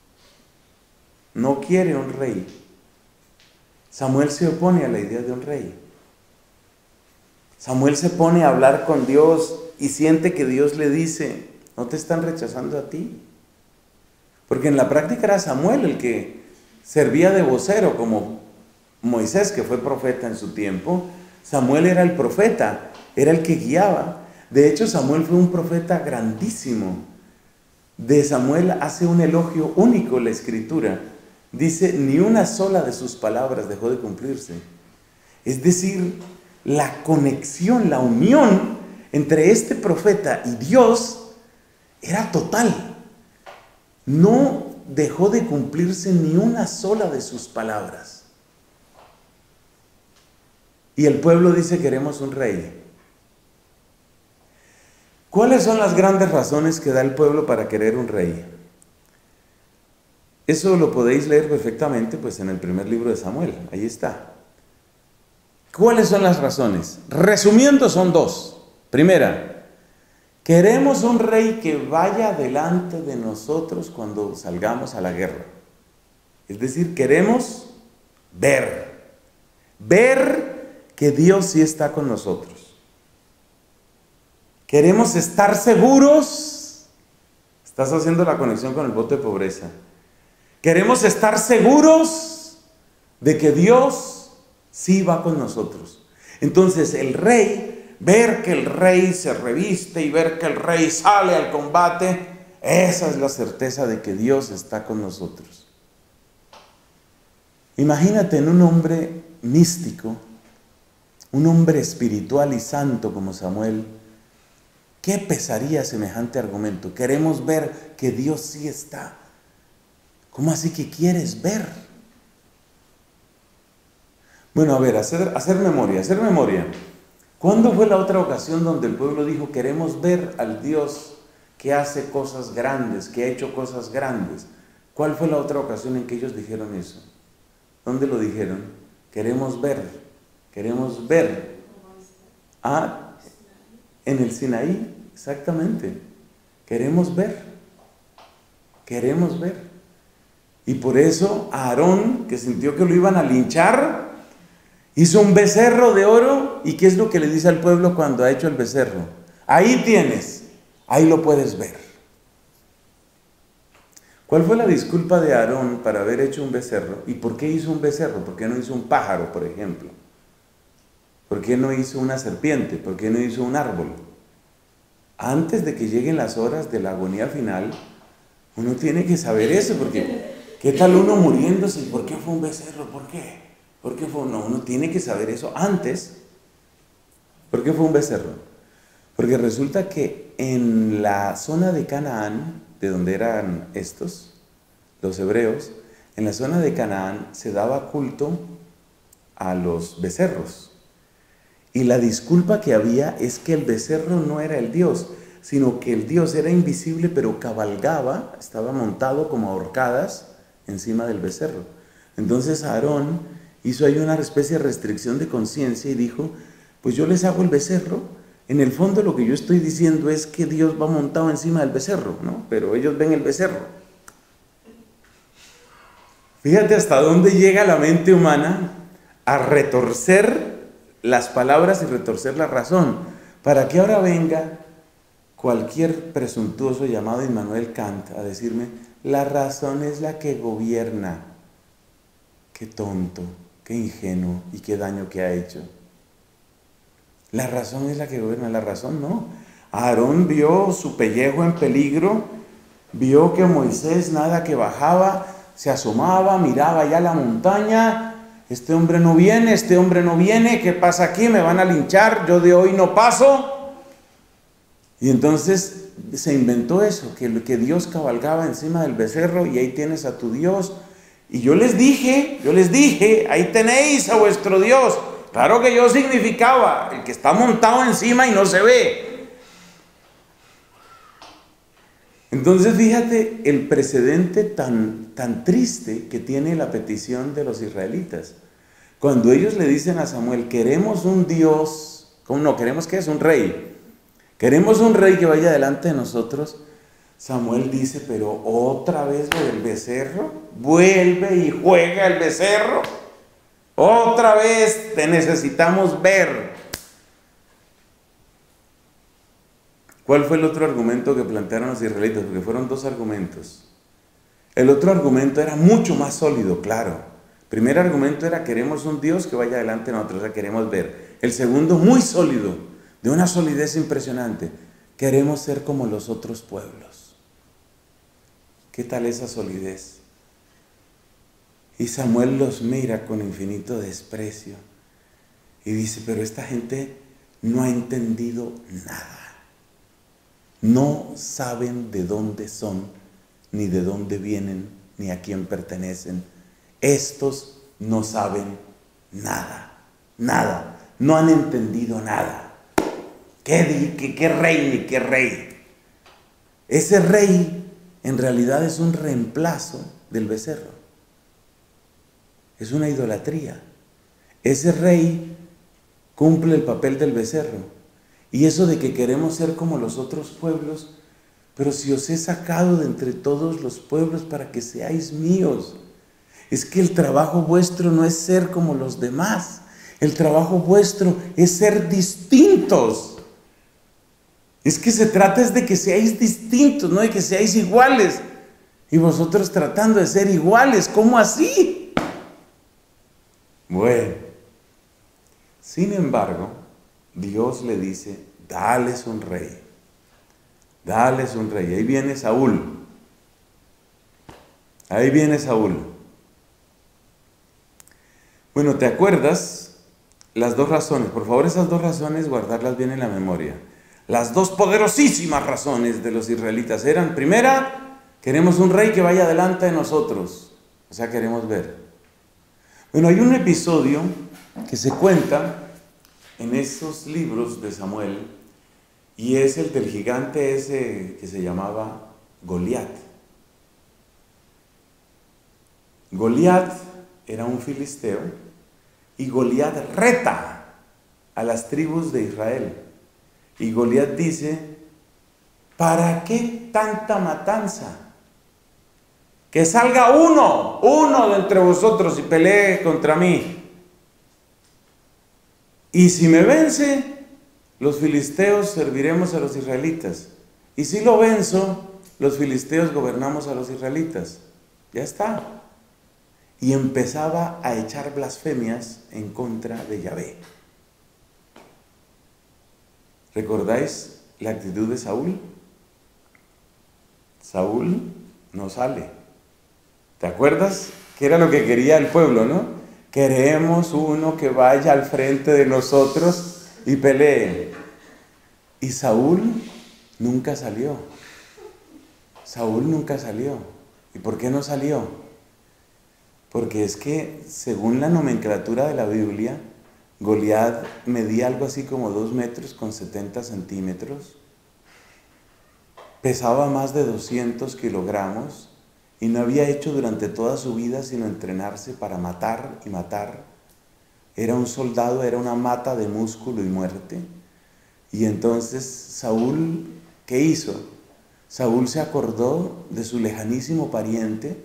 No quiere un rey. Samuel se opone a la idea de un rey. Samuel se pone a hablar con Dios y siente que Dios le dice, ¿no te están rechazando a ti? Porque en la práctica era Samuel el que servía de vocero, como Moisés, que fue profeta en su tiempo. Samuel era el profeta, era el que guiaba. De hecho, Samuel fue un profeta grandísimo. De Samuel hace un elogio único la Escritura. Dice, ni una sola de sus palabras dejó de cumplirse. Es decir, la conexión, la unión entre este profeta y Dios era total. No dejó de cumplirse ni una sola de sus palabras. Y el pueblo dice, queremos un rey. ¿Cuáles son las grandes razones que da el pueblo para querer un rey? Eso lo podéis leer perfectamente pues, en el primer libro de Samuel. Ahí está. ¿Cuáles son las razones? Resumiendo, son dos. Primera, queremos un rey que vaya delante de nosotros cuando salgamos a la guerra. Es decir, queremos ver que Dios sí está con nosotros. Queremos estar seguros. Estás haciendo la conexión con el voto de pobreza. Queremos estar seguros de que Dios sí va con nosotros. Entonces el rey ver que el rey se reviste y ver que el rey sale al combate, esa es la certeza de que Dios está con nosotros. Imagínate en un hombre místico, un hombre espiritual y santo como Samuel, ¿qué pesaría semejante argumento? Queremos ver que Dios sí está. ¿Cómo así que quieres ver? Bueno, a ver, hacer memoria. ¿Cuándo fue la otra ocasión donde el pueblo dijo, queremos ver al Dios que hace cosas grandes, que ha hecho cosas grandes? ¿Cuál fue la otra ocasión en que ellos dijeron eso? ¿Dónde lo dijeron? Queremos ver. Ah, en el Sinaí, exactamente. Queremos ver. Y por eso Aarón, que sintió que lo iban a linchar, hizo un becerro de oro. ¿Y qué es lo que le dice al pueblo cuando ha hecho el becerro? Ahí tienes, ahí lo puedes ver. ¿Cuál fue la disculpa de Aarón para haber hecho un becerro? ¿Y por qué hizo un becerro? ¿Por qué no hizo un pájaro, por ejemplo? ¿Por qué no hizo una serpiente? ¿Por qué no hizo un árbol? Antes de que lleguen las horas de la agonía final, uno tiene que saber eso, porque ¿qué tal uno muriéndose? ¿Por qué fue un becerro? ¿Por qué? No, uno tiene que saber eso antes. ¿Por qué fue un becerro? Porque resulta que en la zona de Canaán, de donde eran estos, los hebreos, en la zona de Canaán se daba culto a los becerros. Y la disculpa que había es que el becerro no era el Dios, sino que el Dios era invisible, pero cabalgaba, estaba montado como ahorcadas encima del becerro. Entonces Aarón hizo ahí una especie de restricción de conciencia y dijo, pues yo les hago el becerro. En el fondo lo que yo estoy diciendo es que Dios va montado encima del becerro, ¿no? Pero ellos ven el becerro. Fíjate hasta dónde llega la mente humana a retorcer las palabras y retorcer la razón, para que ahora venga cualquier presuntuoso llamado Immanuel Kant a decirme, la razón es la que gobierna. Qué tonto, qué ingenuo y qué daño que ha hecho. La razón es la que gobierna, la razón no. Aarón vio su pellejo en peligro, vio que Moisés nada que bajaba, se asomaba, miraba ya la montaña. Este hombre no viene, ¿qué pasa aquí? Me van a linchar, yo de hoy no paso. Y entonces se inventó eso, que Dios cabalgaba encima del becerro y ahí tienes a tu Dios. Y yo les dije, ahí tenéis a vuestro Dios. Claro que yo significaba el que está montado encima y no se ve. Entonces fíjate el precedente tan triste que tiene la petición de los israelitas. Cuando ellos le dicen a Samuel, queremos un Dios, ¿cómo no? ¿Queremos qué es? Un rey. Queremos un rey que vaya delante de nosotros. Samuel dice, pero otra vez lo del becerro, vuelve y juega el becerro. Otra vez te necesitamos ver. ¿Cuál fue el otro argumento que plantearon los israelitas? Porque fueron dos argumentos. El otro argumento era mucho más sólido, claro. El primer argumento era queremos un Dios que vaya delante de nosotros, o sea, queremos ver. El segundo, muy sólido, de una solidez impresionante. Queremos ser como los otros pueblos. ¿Qué tal esa solidez? Y Samuel los mira con infinito desprecio y dice, pero esta gente no ha entendido nada. No saben de dónde son, ni de dónde vienen, ni a quién pertenecen. Estos no saben nada. No han entendido nada. ¿Qué rey ni qué rey? Ese rey en realidad es un reemplazo del becerro. Es una idolatría. Ese rey cumple el papel del becerro. Y eso de que queremos ser como los otros pueblos, pero si os he sacado de entre todos los pueblos para que seáis míos. Es que el trabajo vuestro no es ser como los demás. El trabajo vuestro es ser distintos. Es que se trata es de que seáis distintos, no de que seáis iguales. Y vosotros tratando de ser iguales, ¿cómo así? Bueno, sin embargo, Dios le dice, dales un rey. Dales un rey. Ahí viene Saúl. Ahí viene Saúl. Bueno, ¿te acuerdas? Las dos razones. Por favor, esas dos razones, guardarlas bien en la memoria. Las dos poderosísimas razones de los israelitas eran, primera, queremos un rey que vaya delante de nosotros. O sea, queremos ver. Bueno, hay un episodio que se cuenta en esos libros de Samuel, y es el del gigante ese que se llamaba Goliat. Goliat era un filisteo, y Goliat reta a las tribus de Israel. Y Goliat dice, ¿para qué tanta matanza? Que salga uno de entre vosotros y pelee contra mí. Y si me vence, los filisteos serviremos a los israelitas. Y si lo venzo, los filisteos gobernamos a los israelitas. Ya está. Y empezaba a echar blasfemias en contra de Yahvé. ¿Recordáis la actitud de Saúl? Saúl no sale. ¿Te acuerdas? Que era lo que quería el pueblo, ¿no? Queremos uno que vaya al frente de nosotros y pelee. Y Saúl nunca salió. Saúl nunca salió. ¿Y por qué no salió? Porque es que, según la nomenclatura de la Biblia, Goliat medía algo así como 2 metros con 70 centímetros. Pesaba más de 200 kilogramos. Y no había hecho durante toda su vida sino entrenarse para matar y matar. Era un soldado, era una mata de músculo y muerte. Y entonces Saúl, ¿qué hizo? Saúl se acordó de su lejanísimo pariente,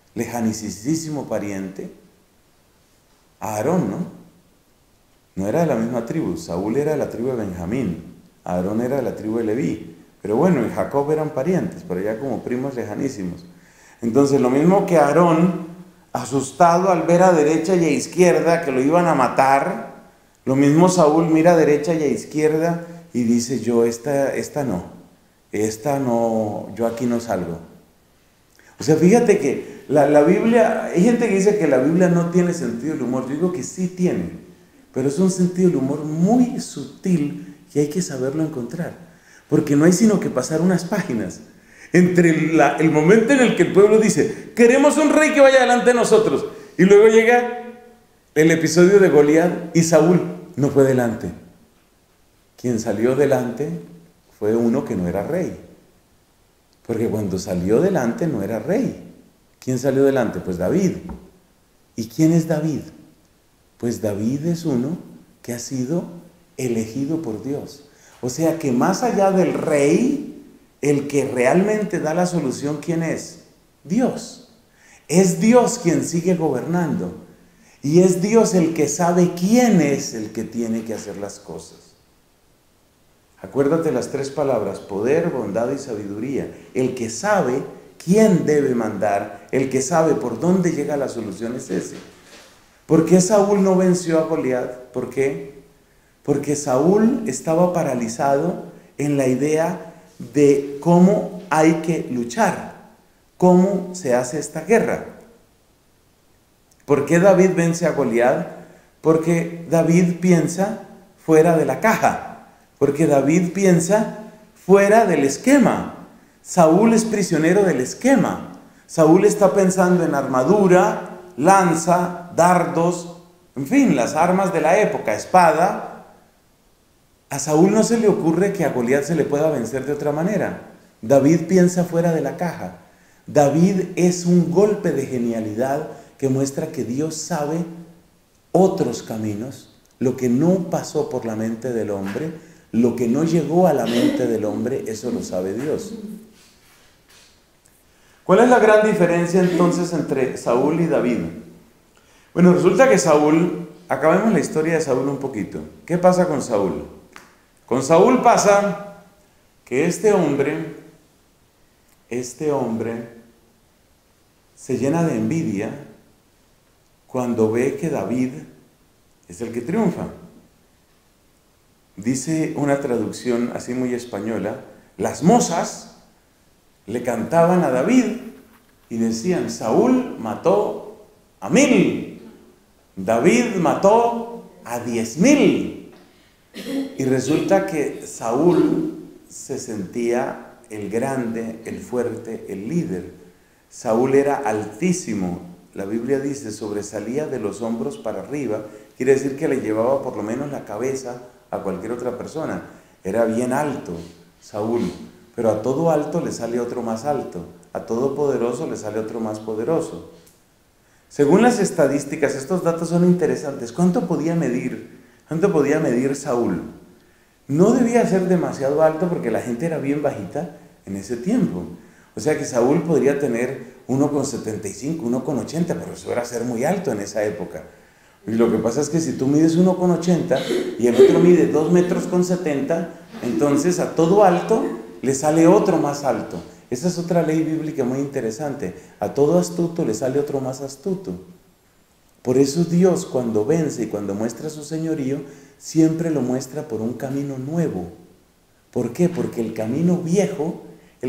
Aarón, ¿no? No era de la misma tribu, Saúl era de la tribu de Benjamín, Aarón era de la tribu de Leví. Pero bueno, y Jacob eran parientes, pero ya como primos lejanísimos. Entonces, lo mismo que Aarón, asustado al ver a derecha y a izquierda que lo iban a matar, lo mismo Saúl mira a derecha y a izquierda y dice, yo esta no, yo aquí no salgo. O sea, fíjate que la Biblia, hay gente que dice que la Biblia no tiene sentido del humor. Yo digo que sí tiene, pero es un sentido del humor muy sutil y hay que saberlo encontrar, porque no hay sino que pasar unas páginas entre el momento en el que el pueblo dice, queremos un rey que vaya delante de nosotros, y luego llega el episodio de Goliat y Saúl no fue delante. Quien salió delante fue uno que no era rey, porque cuando salió delante no era rey. ¿Quién salió delante? Pues David. ¿Y quién es David? Pues David es uno que ha sido elegido por Dios. O sea que más allá del rey, el que realmente da la solución, ¿quién es? Dios. Es Dios quien sigue gobernando. Y es Dios el que sabe quién es el que tiene que hacer las cosas. Acuérdate las 3 palabras: poder, bondad y sabiduría. El que sabe quién debe mandar, el que sabe por dónde llega la solución es ese. ¿Por qué Saúl no venció a Goliat? ¿Por qué? Porque Saúl estaba paralizado en la idea de cómo hay que luchar, cómo se hace esta guerra. ¿Por qué David vence a Goliat? Porque David piensa fuera de la caja, porque David piensa fuera del esquema. Saúl es prisionero del esquema. Saúl está pensando en armadura, lanza, dardos, en fin, las armas de la época, espada. A Saúl no se le ocurre que a Goliat se le pueda vencer de otra manera. David piensa fuera de la caja. David es un golpe de genialidad que muestra que Dios sabe otros caminos, lo que no pasó por la mente del hombre, lo que no llegó a la mente del hombre, eso lo sabe Dios. ¿Cuál es la gran diferencia entonces entre Saúl y David? Bueno, resulta que Saúl, acabemos la historia de Saúl un poquito. ¿Qué pasa con Saúl? Con Saúl pasa que este hombre se llena de envidia cuando ve que David es el que triunfa. Dice una traducción así muy española, las mozas le cantaban a David y decían, Saúl mató a 1000, David mató a 10,000. Y resulta que Saúl se sentía el grande, el fuerte, el líder. Saúl era altísimo, la Biblia dice, sobresalía de los hombros para arriba, quiere decir que le llevaba por lo menos la cabeza a cualquier otra persona. Era bien alto Saúl, pero a todo alto le sale otro más alto, a todo poderoso le sale otro más poderoso. Según las estadísticas, estos datos son interesantes. ¿Cuánto podía medir Saúl? No debía ser demasiado alto porque la gente era bien bajita en ese tiempo. O sea que Saúl podría tener 1,75, 1,80, pero eso era ser muy alto en esa época. Y lo que pasa es que si tú mides 1,80 y el otro mide 2,70 metros, entonces a todo alto le sale otro más alto. Esa es otra ley bíblica muy interesante. A todo astuto le sale otro más astuto. Por eso Dios, cuando vence y cuando muestra su señorío, siempre lo muestra por un camino nuevo. ¿Por qué? Porque el camino viejo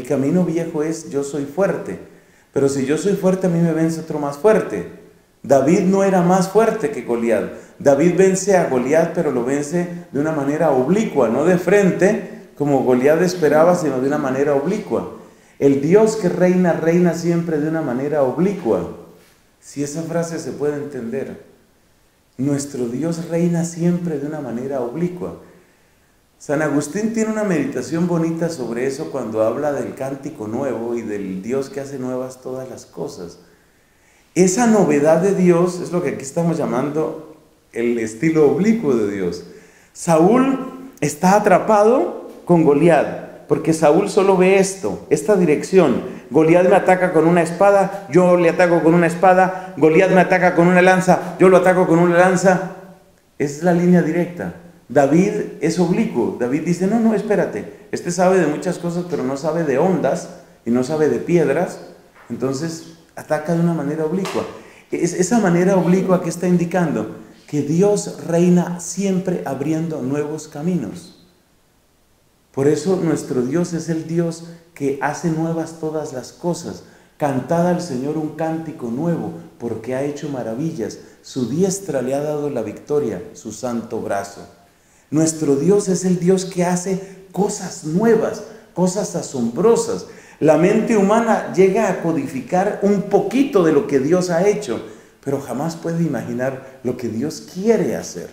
es yo soy fuerte. Pero si yo soy fuerte, a mí me vence otro más fuerte. David no era más fuerte que Goliat. David vence a Goliat, pero lo vence de una manera oblicua, no de frente, como Goliat esperaba, sino de una manera oblicua. El Dios que reina, reina siempre de una manera oblicua. Si esa frase se puede entender. Nuestro Dios reina siempre de una manera oblicua. San Agustín tiene una meditación bonita sobre eso cuando habla del cántico nuevo y del Dios que hace nuevas todas las cosas. Esa novedad de Dios es lo que aquí estamos llamando el estilo oblicuo de Dios. Saúl está atrapado con Goliat, porque Saúl solo ve esta dirección. Goliat me ataca con una espada, yo le ataco con una espada. Goliat me ataca con una lanza, yo lo ataco con una lanza. Es la línea directa. David es oblicuo. David dice, no, espérate. Este sabe de muchas cosas, pero no sabe de ondas y no sabe de piedras. Entonces ataca de una manera oblicua. Esa manera oblicua que está indicando que Dios reina siempre abriendo nuevos caminos. Por eso nuestro Dios es el Dios que hace nuevas todas las cosas. Cantad al Señor un cántico nuevo, porque ha hecho maravillas. Su diestra le ha dado la victoria, su santo brazo. Nuestro Dios es el Dios que hace cosas nuevas, cosas asombrosas. La mente humana llega a codificar un poquito de lo que Dios ha hecho, pero jamás puede imaginar lo que Dios quiere hacer.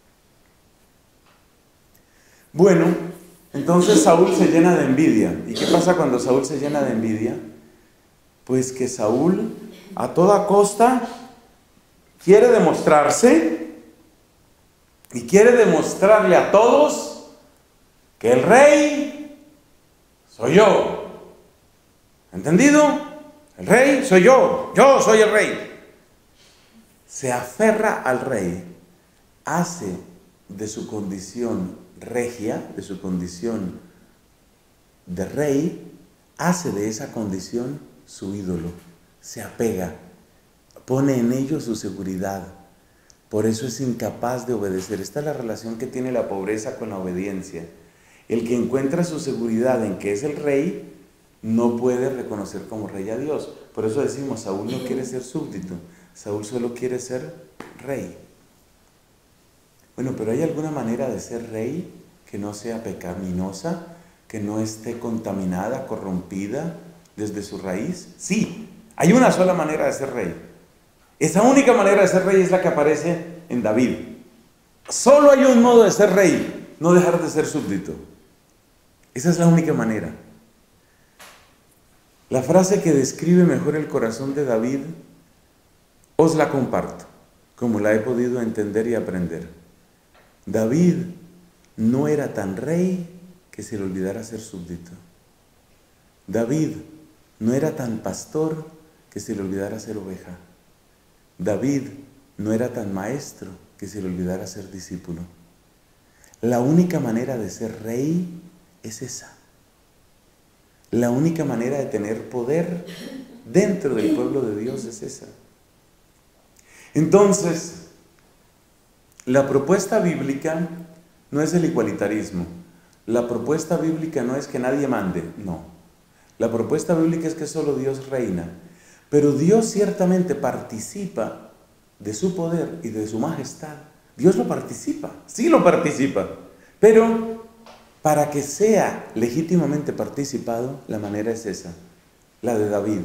Bueno, entonces Saúl se llena de envidia. ¿Y qué pasa cuando Saúl se llena de envidia? Pues que Saúl a toda costa quiere demostrarse y quiere demostrarle a todos que el rey soy yo. ¿Entendido? El rey soy yo soy el rey. Se aferra al rey, hace de su condición regia, de su condición de rey, hace de esa condición su ídolo, se apega, pone en ello su seguridad, por eso es incapaz de obedecer. Esta es la relación que tiene la pobreza con la obediencia. El que encuentra su seguridad en que es el rey, no puede reconocer como rey a Dios. Por eso decimos, Saúl no quiere ser súbdito, Saúl solo quiere ser rey. Bueno, pero ¿hay alguna manera de ser rey que no sea pecaminosa, que no esté contaminada, corrompida desde su raíz? Sí, hay una sola manera de ser rey. Esa única manera de ser rey es la que aparece en David. Solo hay un modo de ser rey, no dejar de ser súbdito. Esa es la única manera. La frase que describe mejor el corazón de David, os la comparto, como la he podido entender y aprender. David no era tan rey que se le olvidara ser súbdito. David no era tan pastor que se le olvidara ser oveja. David no era tan maestro que se le olvidara ser discípulo. La única manera de ser rey es esa. La única manera de tener poder dentro del pueblo de Dios es esa. Entonces, la propuesta bíblica no es el igualitarismo. La propuesta bíblica no es que nadie mande, no. La propuesta bíblica es que solo Dios reina. Pero Dios ciertamente participa de su poder y de su majestad. Dios lo participa, sí lo participa. Pero para que sea legítimamente participado, la manera es esa, la de David.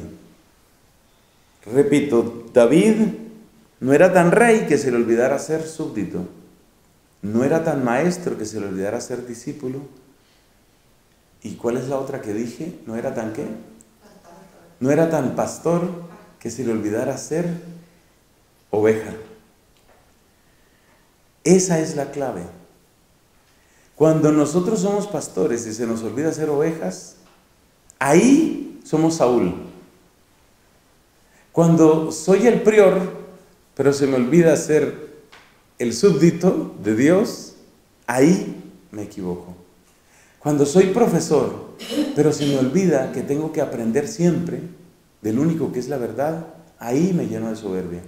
Repito, David no era tan rey que se le olvidara ser súbdito. No era tan maestro que se le olvidara ser discípulo. ¿Y cuál es la otra que dije? ¿No era tan qué? No era tan pastor que se le olvidara ser oveja. Esa es la clave. Cuando nosotros somos pastores y se nos olvida ser ovejas, ahí somos Saúl. Cuando soy el prior, pero se me olvida ser el súbdito de Dios, ahí me equivoco. Cuando soy profesor, pero se me olvida que tengo que aprender siempre del único que es la verdad, ahí me lleno de soberbia.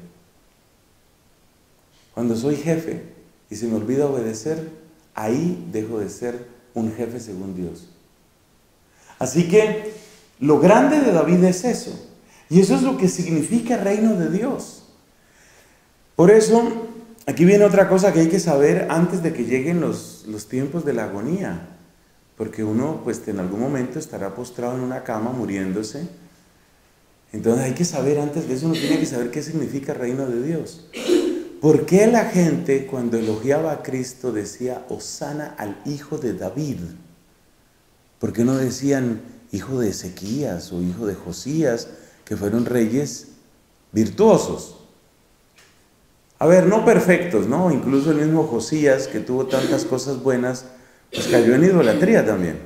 Cuando soy jefe y se me olvida obedecer, ahí dejo de ser un jefe según Dios. Así que lo grande de David es eso. Y eso es lo que significa reino de Dios. Por eso, aquí viene otra cosa que hay que saber antes de que lleguen los tiempos de la agonía. Porque uno, pues en algún momento estará postrado en una cama muriéndose. Entonces hay que saber, antes de eso uno tiene que saber qué significa reino de Dios. ¿Por qué la gente cuando elogiaba a Cristo decía Hosana al hijo de David? ¿Por qué no decían hijo de Ezequías o hijo de Josías, que fueron reyes virtuosos? A ver, no perfectos, ¿no? Incluso el mismo Josías, que tuvo tantas cosas buenas, pues cayó en idolatría también.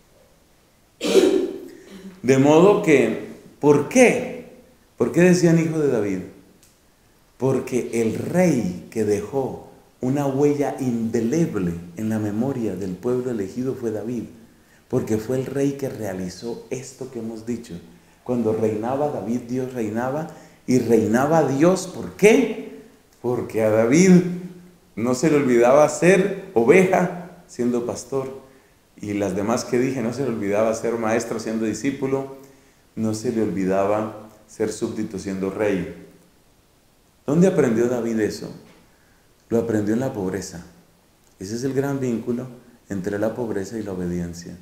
De modo que, ¿por qué? ¿Por qué decían hijo de David? Porque el rey que dejó una huella indeleble en la memoria del pueblo elegido fue David. Porque fue el rey que realizó esto que hemos dicho. Cuando reinaba David, Dios reinaba, y reinaba Dios. ¿Por qué? Porque a David no se le olvidaba ser oveja siendo pastor, y las demás que dije, no se le olvidaba ser maestro siendo discípulo, no se le olvidaba ser súbdito siendo rey. ¿Dónde aprendió David eso? Lo aprendió en la pobreza. Ese es el gran vínculo entre la pobreza y la obediencia.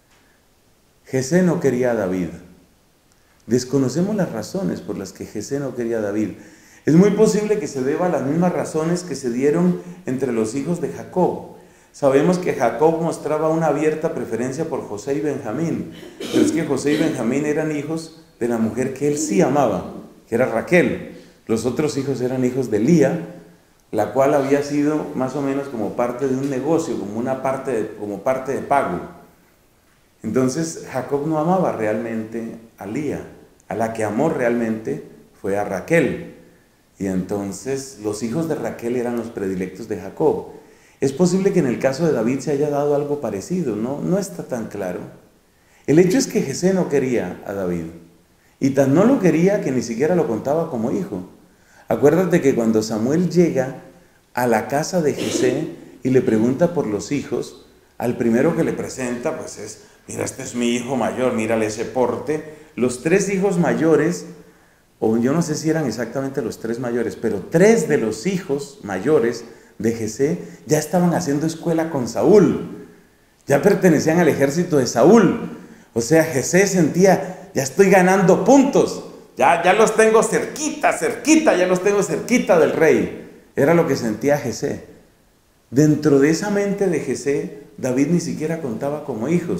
Jesé no quería a David. Desconocemos las razones por las que Jesé no quería a David. Es muy posible que se deba a las mismas razones que se dieron entre los hijos de Jacob. Sabemos que Jacob mostraba una abierta preferencia por José y Benjamín, pero es que José y Benjamín eran hijos de la mujer que él sí amaba, que era Raquel. Los otros hijos eran hijos de Lía, la cual había sido más o menos como parte de un negocio, como parte de pago. Entonces Jacob no amaba realmente a Lía, a la que amó realmente fue a Raquel. Y entonces los hijos de Raquel eran los predilectos de Jacob. Es posible que en el caso de David se haya dado algo parecido, no está tan claro. El hecho es que Jesé no quería a David, y tan no lo quería que ni siquiera lo contaba como hijo. Acuérdate que cuando Samuel llega a la casa de Jesé y le pregunta por los hijos, al primero que le presenta pues es, mira, este es mi hijo mayor, mírale ese porte. Los 3 hijos mayores, o yo no sé si eran exactamente los 3 mayores, pero 3 de los hijos mayores de Jesé ya estaban haciendo escuela con Saúl, ya pertenecían al ejército de Saúl. O sea, Jesé sentía, ya estoy ganando puntos, ya los tengo cerquita, ya los tengo cerquita del rey. Era lo que sentía Jesé. Dentro de esa mente de Jesé, David ni siquiera contaba como hijo.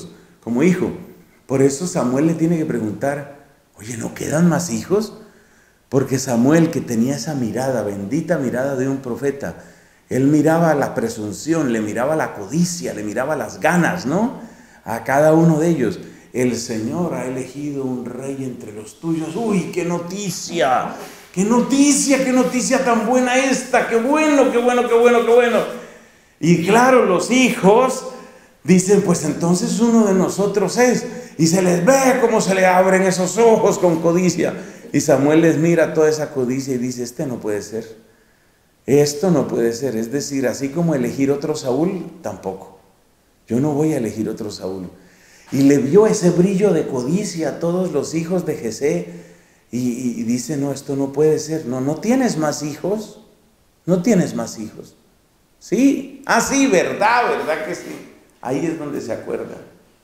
Por eso Samuel le tiene que preguntar, oye, ¿no quedan más hijos? Porque Samuel, que tenía esa mirada, bendita mirada de un profeta, él miraba la presunción, le miraba la codicia, le miraba las ganas, ¿no? A cada uno de ellos. El Señor ha elegido un rey entre los tuyos. ¡Uy, qué noticia! ¡Qué noticia, qué noticia tan buena esta! ¡Qué bueno, qué bueno, qué bueno, qué bueno! Y claro, los hijos dicen, pues entonces uno de nosotros es. Y se les ve cómo se le abren esos ojos con codicia. Y Samuel les mira toda esa codicia y dice, este no puede ser. Esto no puede ser, es decir, así como elegir otro Saúl, tampoco. Yo no voy a elegir otro Saúl. Y le vio ese brillo de codicia a todos los hijos de Jesé y dice, no, esto no puede ser. No, no tienes más hijos, no tienes más hijos. Sí, sí, verdad que sí. Ahí es donde se acuerda.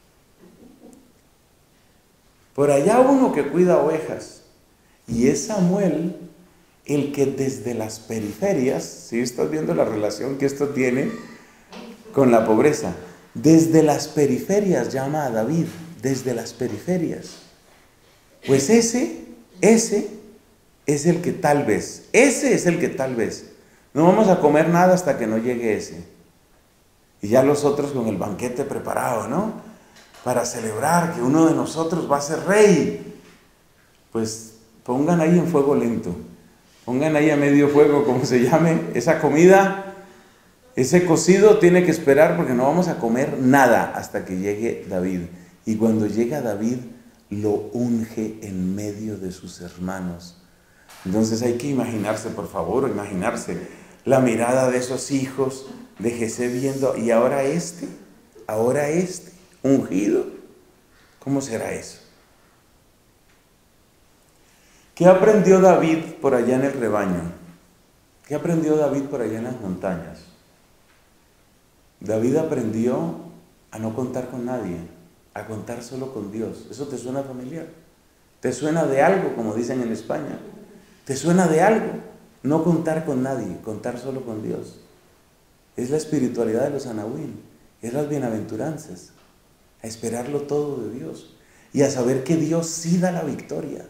Por allá uno que cuida ovejas y es Samuel el que desde las periferias, ¿sí estás viendo la relación que esto tiene con la pobreza? Desde las periferias llama a David, desde las periferias. Pues ese es el que tal vez, no vamos a comer nada hasta que no llegue ese. Y ya los otros con el banquete preparado, ¿no? Para celebrar que uno de nosotros va a ser rey. Pues pongan ahí en fuego lento, pongan ahí a medio fuego, como se llame, esa comida. Ese cocido tiene que esperar porque no vamos a comer nada hasta que llegue David. Y cuando llega David, lo unge en medio de sus hermanos. Entonces hay que imaginarse, por favor, imaginarse la mirada de esos hijos de Jesé viendo, y ahora este, ungido. ¿Cómo será eso? ¿Qué aprendió David por allá en el rebaño? ¿Qué aprendió David por allá en las montañas? David aprendió a no contar con nadie, a contar solo con Dios. ¿Eso te suena familiar? ¿Te suena de algo, como dicen en España? ¿Te suena de algo? No contar con nadie, contar solo con Dios. Es la espiritualidad de los anahuín, es las bienaventuranzas, a esperarlo todo de Dios y a saber que Dios sí da la victoria.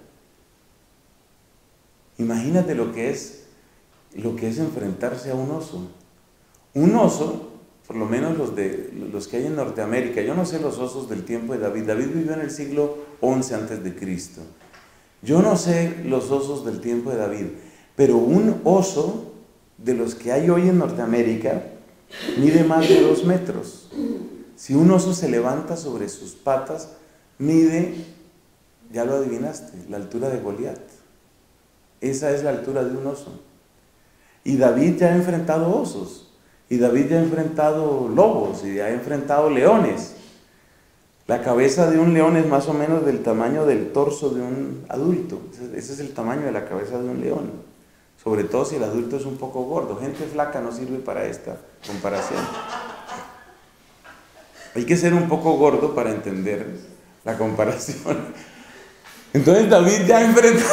Imagínate lo que es enfrentarse a un oso. Un oso, por lo menos los que hay en Norteamérica, yo no sé los osos del tiempo de David. David vivió en el siglo XI antes de Cristo. Yo no sé los osos del tiempo de David, pero un oso de los que hay hoy en Norteamérica mide más de 2 metros. Si un oso se levanta sobre sus patas, mide, ya lo adivinaste, la altura de Goliat. Esa es la altura de un oso. Y David ya ha enfrentado osos. Y David ya ha enfrentado lobos y ya ha enfrentado leones. La cabeza de un león es más o menos del tamaño del torso de un adulto. Ese es el tamaño de la cabeza de un león. Sobre todo si el adulto es un poco gordo. Gente flaca no sirve para esta comparación. Hay que ser un poco gordo para entender la comparación. Entonces David ya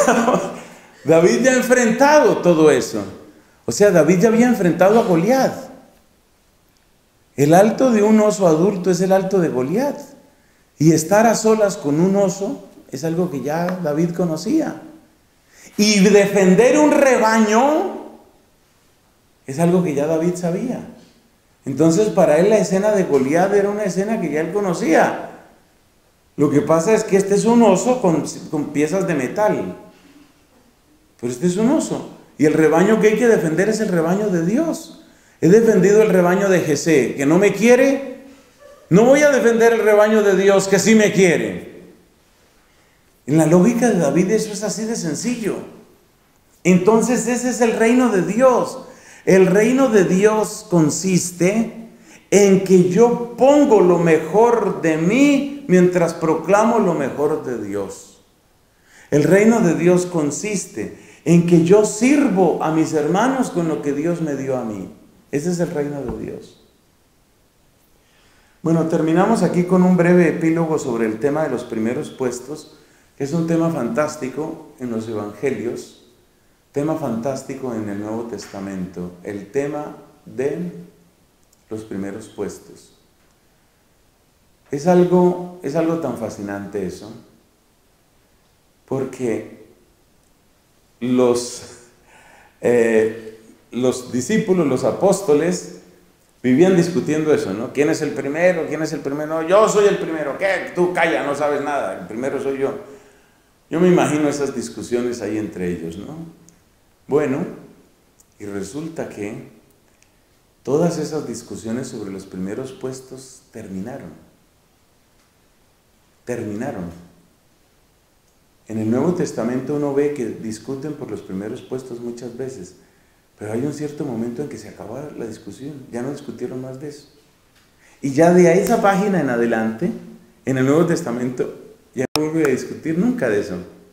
ha enfrentado todo eso. O sea, David ya había enfrentado a Goliat. El alto de un oso adulto es el alto de Goliat. Y estar a solas con un oso es algo que ya David conocía. Y defender un rebaño es algo que ya David sabía. Entonces para él la escena de Goliat era una escena que ya él conocía. Lo que pasa es que este es un oso con piezas de metal. Pero este es un oso. Y el rebaño que hay que defender es el rebaño de Dios. He defendido el rebaño de Jesé, que no me quiere. No voy a defender el rebaño de Dios, que sí me quiere. En la lógica de David eso es así de sencillo. Entonces ese es el reino de Dios. El reino de Dios consiste en que yo pongo lo mejor de mí mientras proclamo lo mejor de Dios. El reino de Dios consiste en que yo sirvo a mis hermanos con lo que Dios me dio a mí. Ese es el reino de Dios. Bueno, terminamos aquí con un breve epílogo sobre el tema de los primeros puestos, que es un tema fantástico en los evangelios, tema fantástico en el Nuevo Testamento, el tema de los primeros puestos. Es algo tan fascinante eso, porque los discípulos, los apóstoles, vivían discutiendo eso, ¿no? ¿Quién es el primero? ¿Quién es el primero? No, yo soy el primero. ¿Qué? Tú calla, no sabes nada. El primero soy yo. Yo me imagino esas discusiones ahí entre ellos, ¿no? Bueno, y resulta que todas esas discusiones sobre los primeros puestos terminaron. En el Nuevo Testamento uno ve que discuten por los primeros puestos muchas veces, Pero hay un cierto momento en que se acabó la discusión, ya no discutieron más de eso. Y ya de esa página en adelante, en el Nuevo Testamento, ya no vuelve a discutir nunca de eso.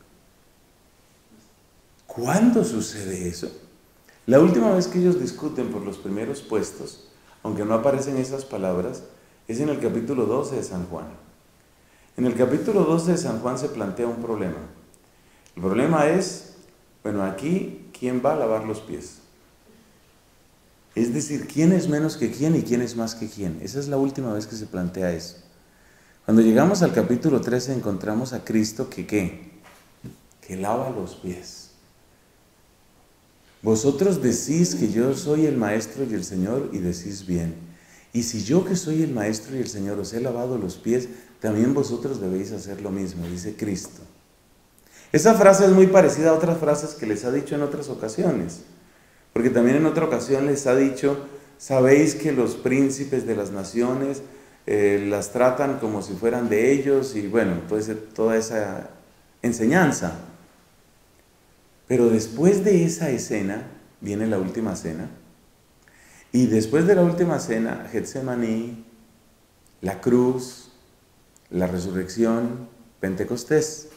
¿Cuándo sucede eso? La última vez que ellos discuten por los primeros puestos, aunque no aparecen esas palabras, es en el capítulo 12 de San Juan. En el capítulo 12 de San Juan se plantea un problema. El problema es, bueno, aquí, ¿quién va a lavar los pies? Es decir, ¿quién es menos que quién y quién es más que quién? Esa es la última vez que se plantea eso. Cuando llegamos al capítulo 13 encontramos a Cristo que ¿qué? Que lava los pies. Vosotros decís que yo soy el Maestro y el Señor y decís bien. Y si yo que soy el Maestro y el Señor os he lavado los pies, también vosotros debéis hacer lo mismo, dice Cristo. Esa frase es muy parecida a otras frases que les ha dicho en otras ocasiones. Porque también en otra ocasión les ha dicho, sabéis que los príncipes de las naciones las tratan como si fueran de ellos y bueno, puede ser toda esa enseñanza. Pero después de esa escena viene la última cena y después de la última cena, Getsemaní, la cruz, la resurrección, Pentecostés.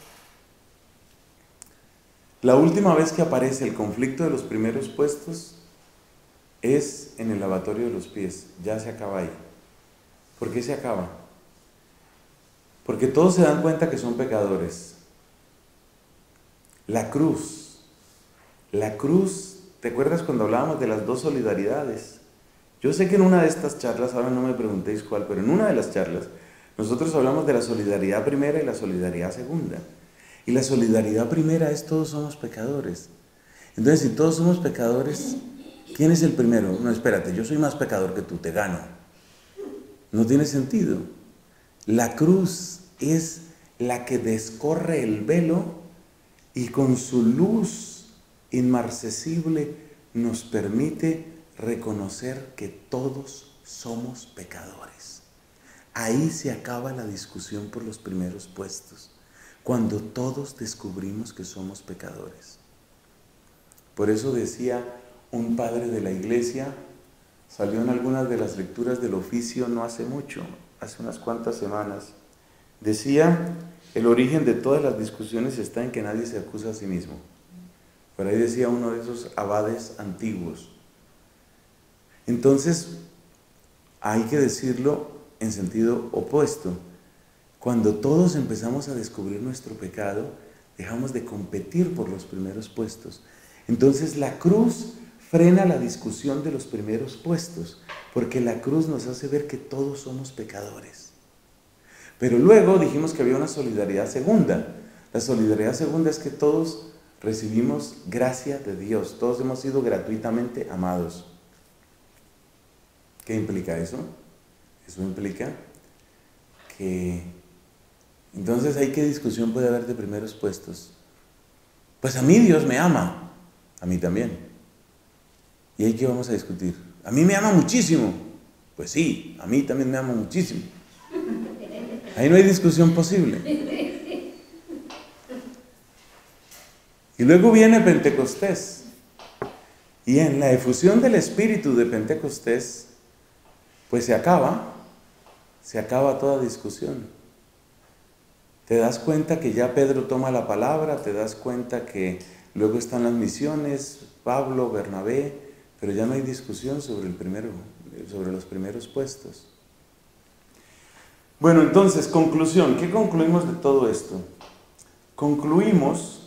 La última vez que aparece el conflicto de los primeros puestos es en el lavatorio de los pies. Ya se acaba ahí. ¿Por qué se acaba? Porque todos se dan cuenta que son pecadores. La cruz, ¿te acuerdas cuando hablábamos de las dos solidaridades? Yo sé que en una de estas charlas, ahora no me preguntéis cuál, pero en una de las charlas, nosotros hablamos de la solidaridad primera y la solidaridad segunda. Y la solidaridad primera es todos somos pecadores. Entonces, si todos somos pecadores, ¿quién es el primero? No, espérate, yo soy más pecador que tú, te gano. No tiene sentido. La cruz es la que descorre el velo y con su luz inmarcesible nos permite reconocer que todos somos pecadores. Ahí se acaba la discusión por los primeros puestos. Cuando todos descubrimos que somos pecadores. Por eso decía un padre de la iglesia, salió en algunas de las lecturas del oficio no hace mucho, hace unas cuantas semanas, decía, el origen de todas las discusiones está en que nadie se acusa a sí mismo. Por ahí decía uno de esos abades antiguos. Entonces, hay que decirlo en sentido opuesto. Cuando todos empezamos a descubrir nuestro pecado, dejamos de competir por los primeros puestos. Entonces la cruz frena la discusión de los primeros puestos, porque la cruz nos hace ver que todos somos pecadores. Pero luego dijimos que había una solidaridad segunda. La solidaridad segunda es que todos recibimos gracia de Dios, todos hemos sido gratuitamente amados. ¿Qué implica eso? Eso implica que entonces, ¿ahí qué discusión puede haber de primeros puestos? Pues a mí Dios me ama, a mí también. ¿Y ahí qué vamos a discutir? A mí me ama muchísimo. Pues sí, a mí también me ama muchísimo. Ahí no hay discusión posible. Y luego viene Pentecostés. Y en la efusión del Espíritu de Pentecostés, pues se acaba toda discusión. Te das cuenta que ya Pedro toma la palabra, te das cuenta que luego están las misiones, Pablo, Bernabé, pero ya no hay discusión sobre los primeros puestos. Bueno, entonces, conclusión. ¿Qué concluimos de todo esto? Concluimos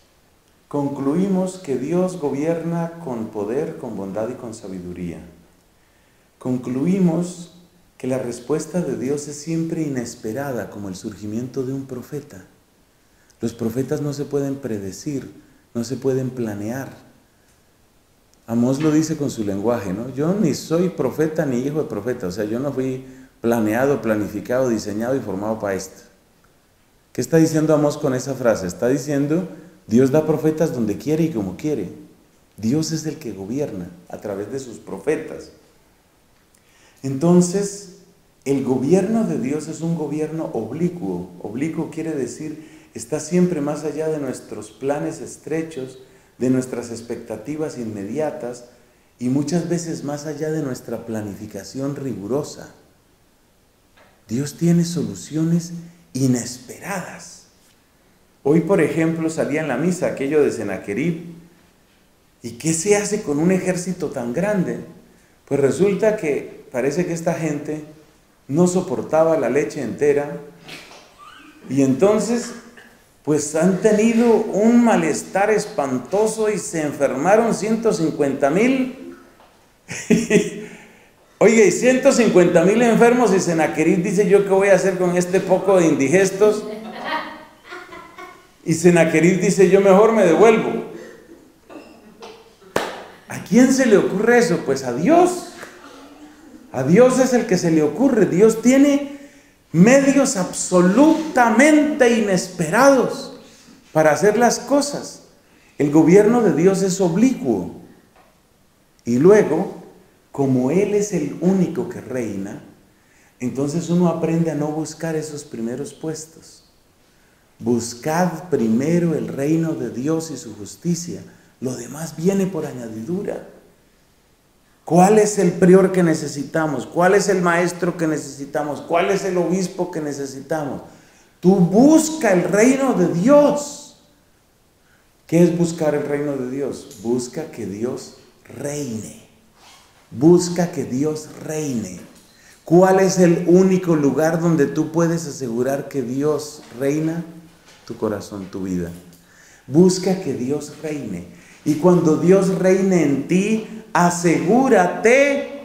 que Dios gobierna con poder, con bondad y con sabiduría. Concluimos que la respuesta de Dios es siempre inesperada, como el surgimiento de un profeta. Los profetas no se pueden predecir, no se pueden planear. Amós lo dice con su lenguaje, ¿no? Yo ni soy profeta ni hijo de profeta, o sea, yo no fui planeado, planificado, diseñado y formado para esto. ¿Qué está diciendo Amós con esa frase? Está diciendo, Dios da profetas donde quiere y como quiere. Dios es el que gobierna a través de sus profetas. Entonces, el gobierno de Dios es un gobierno oblicuo. Oblicuo quiere decir, está siempre más allá de nuestros planes estrechos, de nuestras expectativas inmediatas y muchas veces más allá de nuestra planificación rigurosa. Dios tiene soluciones inesperadas. Hoy, por ejemplo, salía en la misa aquello de Sennacherib. ¿Y qué se hace con un ejército tan grande? Pues resulta que parece que esta gente no soportaba la leche entera y entonces pues han tenido un malestar espantoso y se enfermaron 150,000. Oye, y 150,000 enfermos y Sennacherib dice: ¿yo qué voy a hacer con este poco de indigestos? Y Sennacherib dice: yo mejor me devuelvo. ¿A quién se le ocurre eso? Pues a Dios. A Dios es el que se le ocurre. Dios tiene medios absolutamente inesperados para hacer las cosas. El gobierno de Dios es oblicuo. Y luego, como Él es el único que reina, entonces uno aprende a no buscar esos primeros puestos. Buscad primero el reino de Dios y su justicia. Lo demás viene por añadidura. ¿Cuál es el prior que necesitamos? ¿Cuál es el maestro que necesitamos? ¿Cuál es el obispo que necesitamos? Tú busca el reino de Dios. ¿Qué es buscar el reino de Dios? Busca que Dios reine. Busca que Dios reine. ¿Cuál es el único lugar donde tú puedes asegurar que Dios reina? Tu corazón, tu vida. Busca que Dios reine. Y cuando Dios reine en ti, asegúrate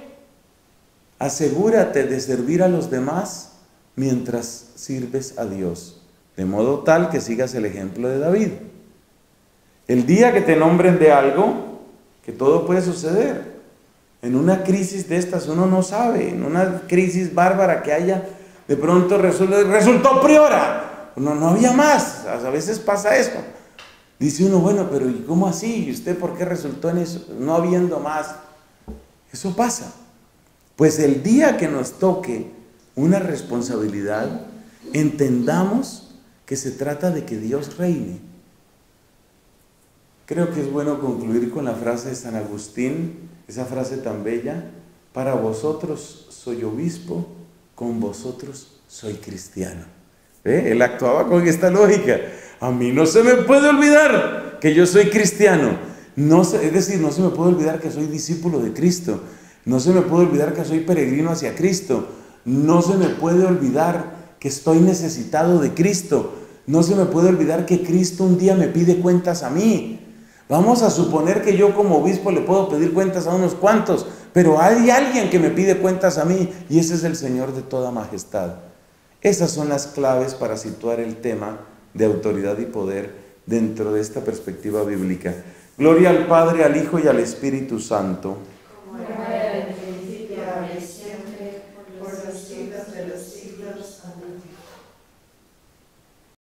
de servir a los demás mientras sirves a Dios, de modo tal que sigas el ejemplo de David. El día que te nombren de algo, que todo puede suceder, en una crisis de estas uno no sabe, en una crisis bárbara que haya, de pronto resultó priora, no había más, a veces pasa eso. Dice uno: bueno, pero ¿y cómo así? ¿Y usted por qué resultó en eso? No habiendo más. Eso pasa. Pues el día que nos toque una responsabilidad, entendamos que se trata de que Dios reine. Creo que es bueno concluir con la frase de San Agustín, esa frase tan bella: para vosotros soy obispo, con vosotros soy cristiano. Él actuaba con esta lógica. A mí no se me puede olvidar que yo soy cristiano. Es decir, no se me puede olvidar que soy discípulo de Cristo. No se me puede olvidar que soy peregrino hacia Cristo. No se me puede olvidar que estoy necesitado de Cristo. No se me puede olvidar que Cristo un día me pide cuentas a mí. Vamos a suponer que yo como obispo le puedo pedir cuentas a unos cuantos, pero hay alguien que me pide cuentas a mí, y ese es el Señor de toda majestad. Esas son las claves para situar el tema de autoridad y poder dentro de esta perspectiva bíblica. Gloria al Padre, al Hijo y al Espíritu Santo.